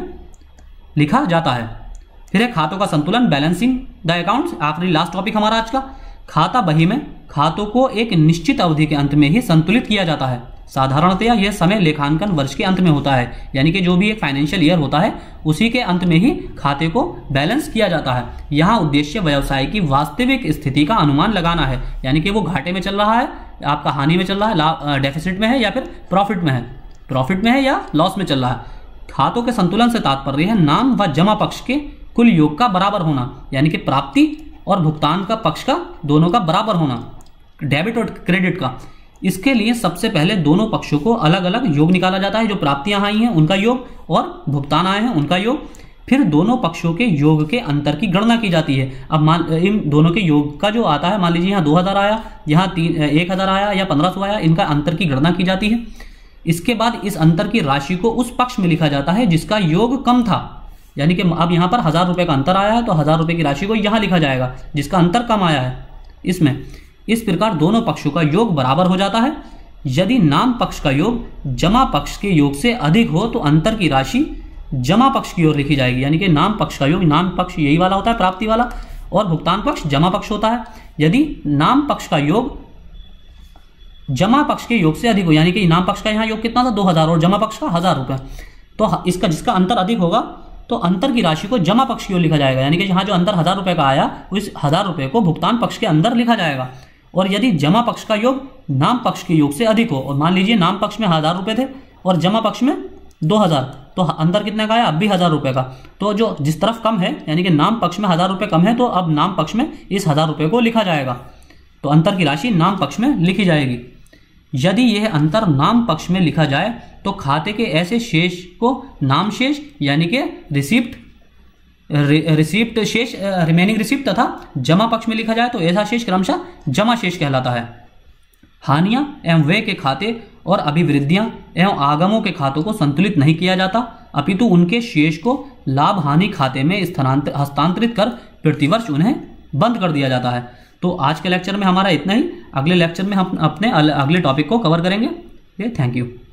लिखा जाता है। फिर है खातों का संतुलन, बैलेंसिंग द अकाउंट्स। आखिरी लास्ट टॉपिक हमारा आज का। खाता बही में खातों को एक निश्चित अवधि के अंत में ही संतुलित किया जाता है। साधारणतया यह समय लेखांकन वर्ष के अंत में होता है, यानी कि जो भी एक फाइनेंशियल ईयर होता है उसी के अंत में ही खाते को बैलेंस किया जाता है। यहाँ उद्देश्य व्यवसाय की वास्तविक स्थिति का अनुमान लगाना है, यानी कि वो घाटे में चल रहा है, आपका हानि में चल रहा है, डेफिसिट में है या फिर प्रॉफिट में है या लॉस में चल रहा है। खातों के संतुलन से तात्पर्य है नाम व जमा पक्ष के कुल योग का बराबर होना, यानी कि प्राप्ति और भुगतान का पक्ष का दोनों का बराबर होना, डेबिट और क्रेडिट का। इसके लिए सबसे पहले दोनों पक्षों को अलग अलग योग निकाला जाता है। जो प्राप्तियां आई हैं उनका योग और भुगतान आए हैं उनका योग। फिर दोनों पक्षों के योग के अंतर की गणना की जाती है। अब इन दोनों के योग का जो आता है, मान लीजिए यहाँ 2000 आया, यहाँ 1000 आया या 1500 आया, इनका अंतर की गणना की जाती है। इसके बाद इस अंतर की राशि को उस पक्ष में लिखा जाता है जिसका योग कम था, यानी कि अब यहाँ पर 1000 रुपये का अंतर आया है तो 1000 रुपये की राशि को यहाँ लिखा जाएगा जिसका अंतर कम आया है इसमें। इस प्रकार दोनों पक्षों का योग बराबर हो जाता है। यदि नाम पक्ष का योग जमा पक्ष के योग से अधिक हो तो अंतर की राशि जमा पक्ष की ओर लिखी जाएगी, यानी कि नाम पक्ष का योग, नाम पक्ष यही वाला होता है प्राप्ति वाला, और भुगतान पक्ष जमा पक्ष होता है। यदि नाम पक्ष का योग जमा पक्ष के योग से अधिक हो, यानी कि नाम पक्ष का यहाँ योग कितना था 2000 और जमा पक्ष का 1000 रुपये, तो इसका जिसका अंतर अधिक होगा तो अंतर की राशि को जमा पक्ष की ओर लिखा जाएगा, यानी कि यहाँ जो अंतर 1000 रुपये का आया उस 1000 रुपये को भुगतान पक्ष के अंदर लिखा जाएगा। और यदि जमा पक्ष का योग नाम पक्ष के योग से अधिक हो, और मान लीजिए नाम पक्ष में 1000 रुपये थे और जमा पक्ष में 2000, तो अंतर कितने का आया, अब भी 1000 रुपये का। तो जो जिस तरफ कम है, यानी कि नाम पक्ष में 1000 रुपये कम है, तो अब नाम पक्ष में इस 1000 रुपये को लिखा जाएगा, तो अंतर की राशि नाम पक्ष में लिखी जाएगी। यदि यह अंतर नाम पक्ष में लिखा जाए तो खाते के ऐसे शेष को नाम शेष यानी कि रिसिप्ट शेष, रिमेनिंग रिसिप्ट तथा जमा पक्ष में लिखा जाए तो ऐसा शेष क्रमशः जमा शेष कहलाता है। हानियां एवं व्यय के खाते और अभिवृद्धियां एवं आगमों के खातों को संतुलित नहीं किया जाता, अपितु उनके शेष को लाभ हानि खाते में हस्तांतरित कर प्रतिवर्ष उन्हें बंद कर दिया जाता है। तो आज के लेक्चर में हमारा इतना ही। अगले लेक्चर में हम अपने अगले टॉपिक को कवर करेंगे। Thank you.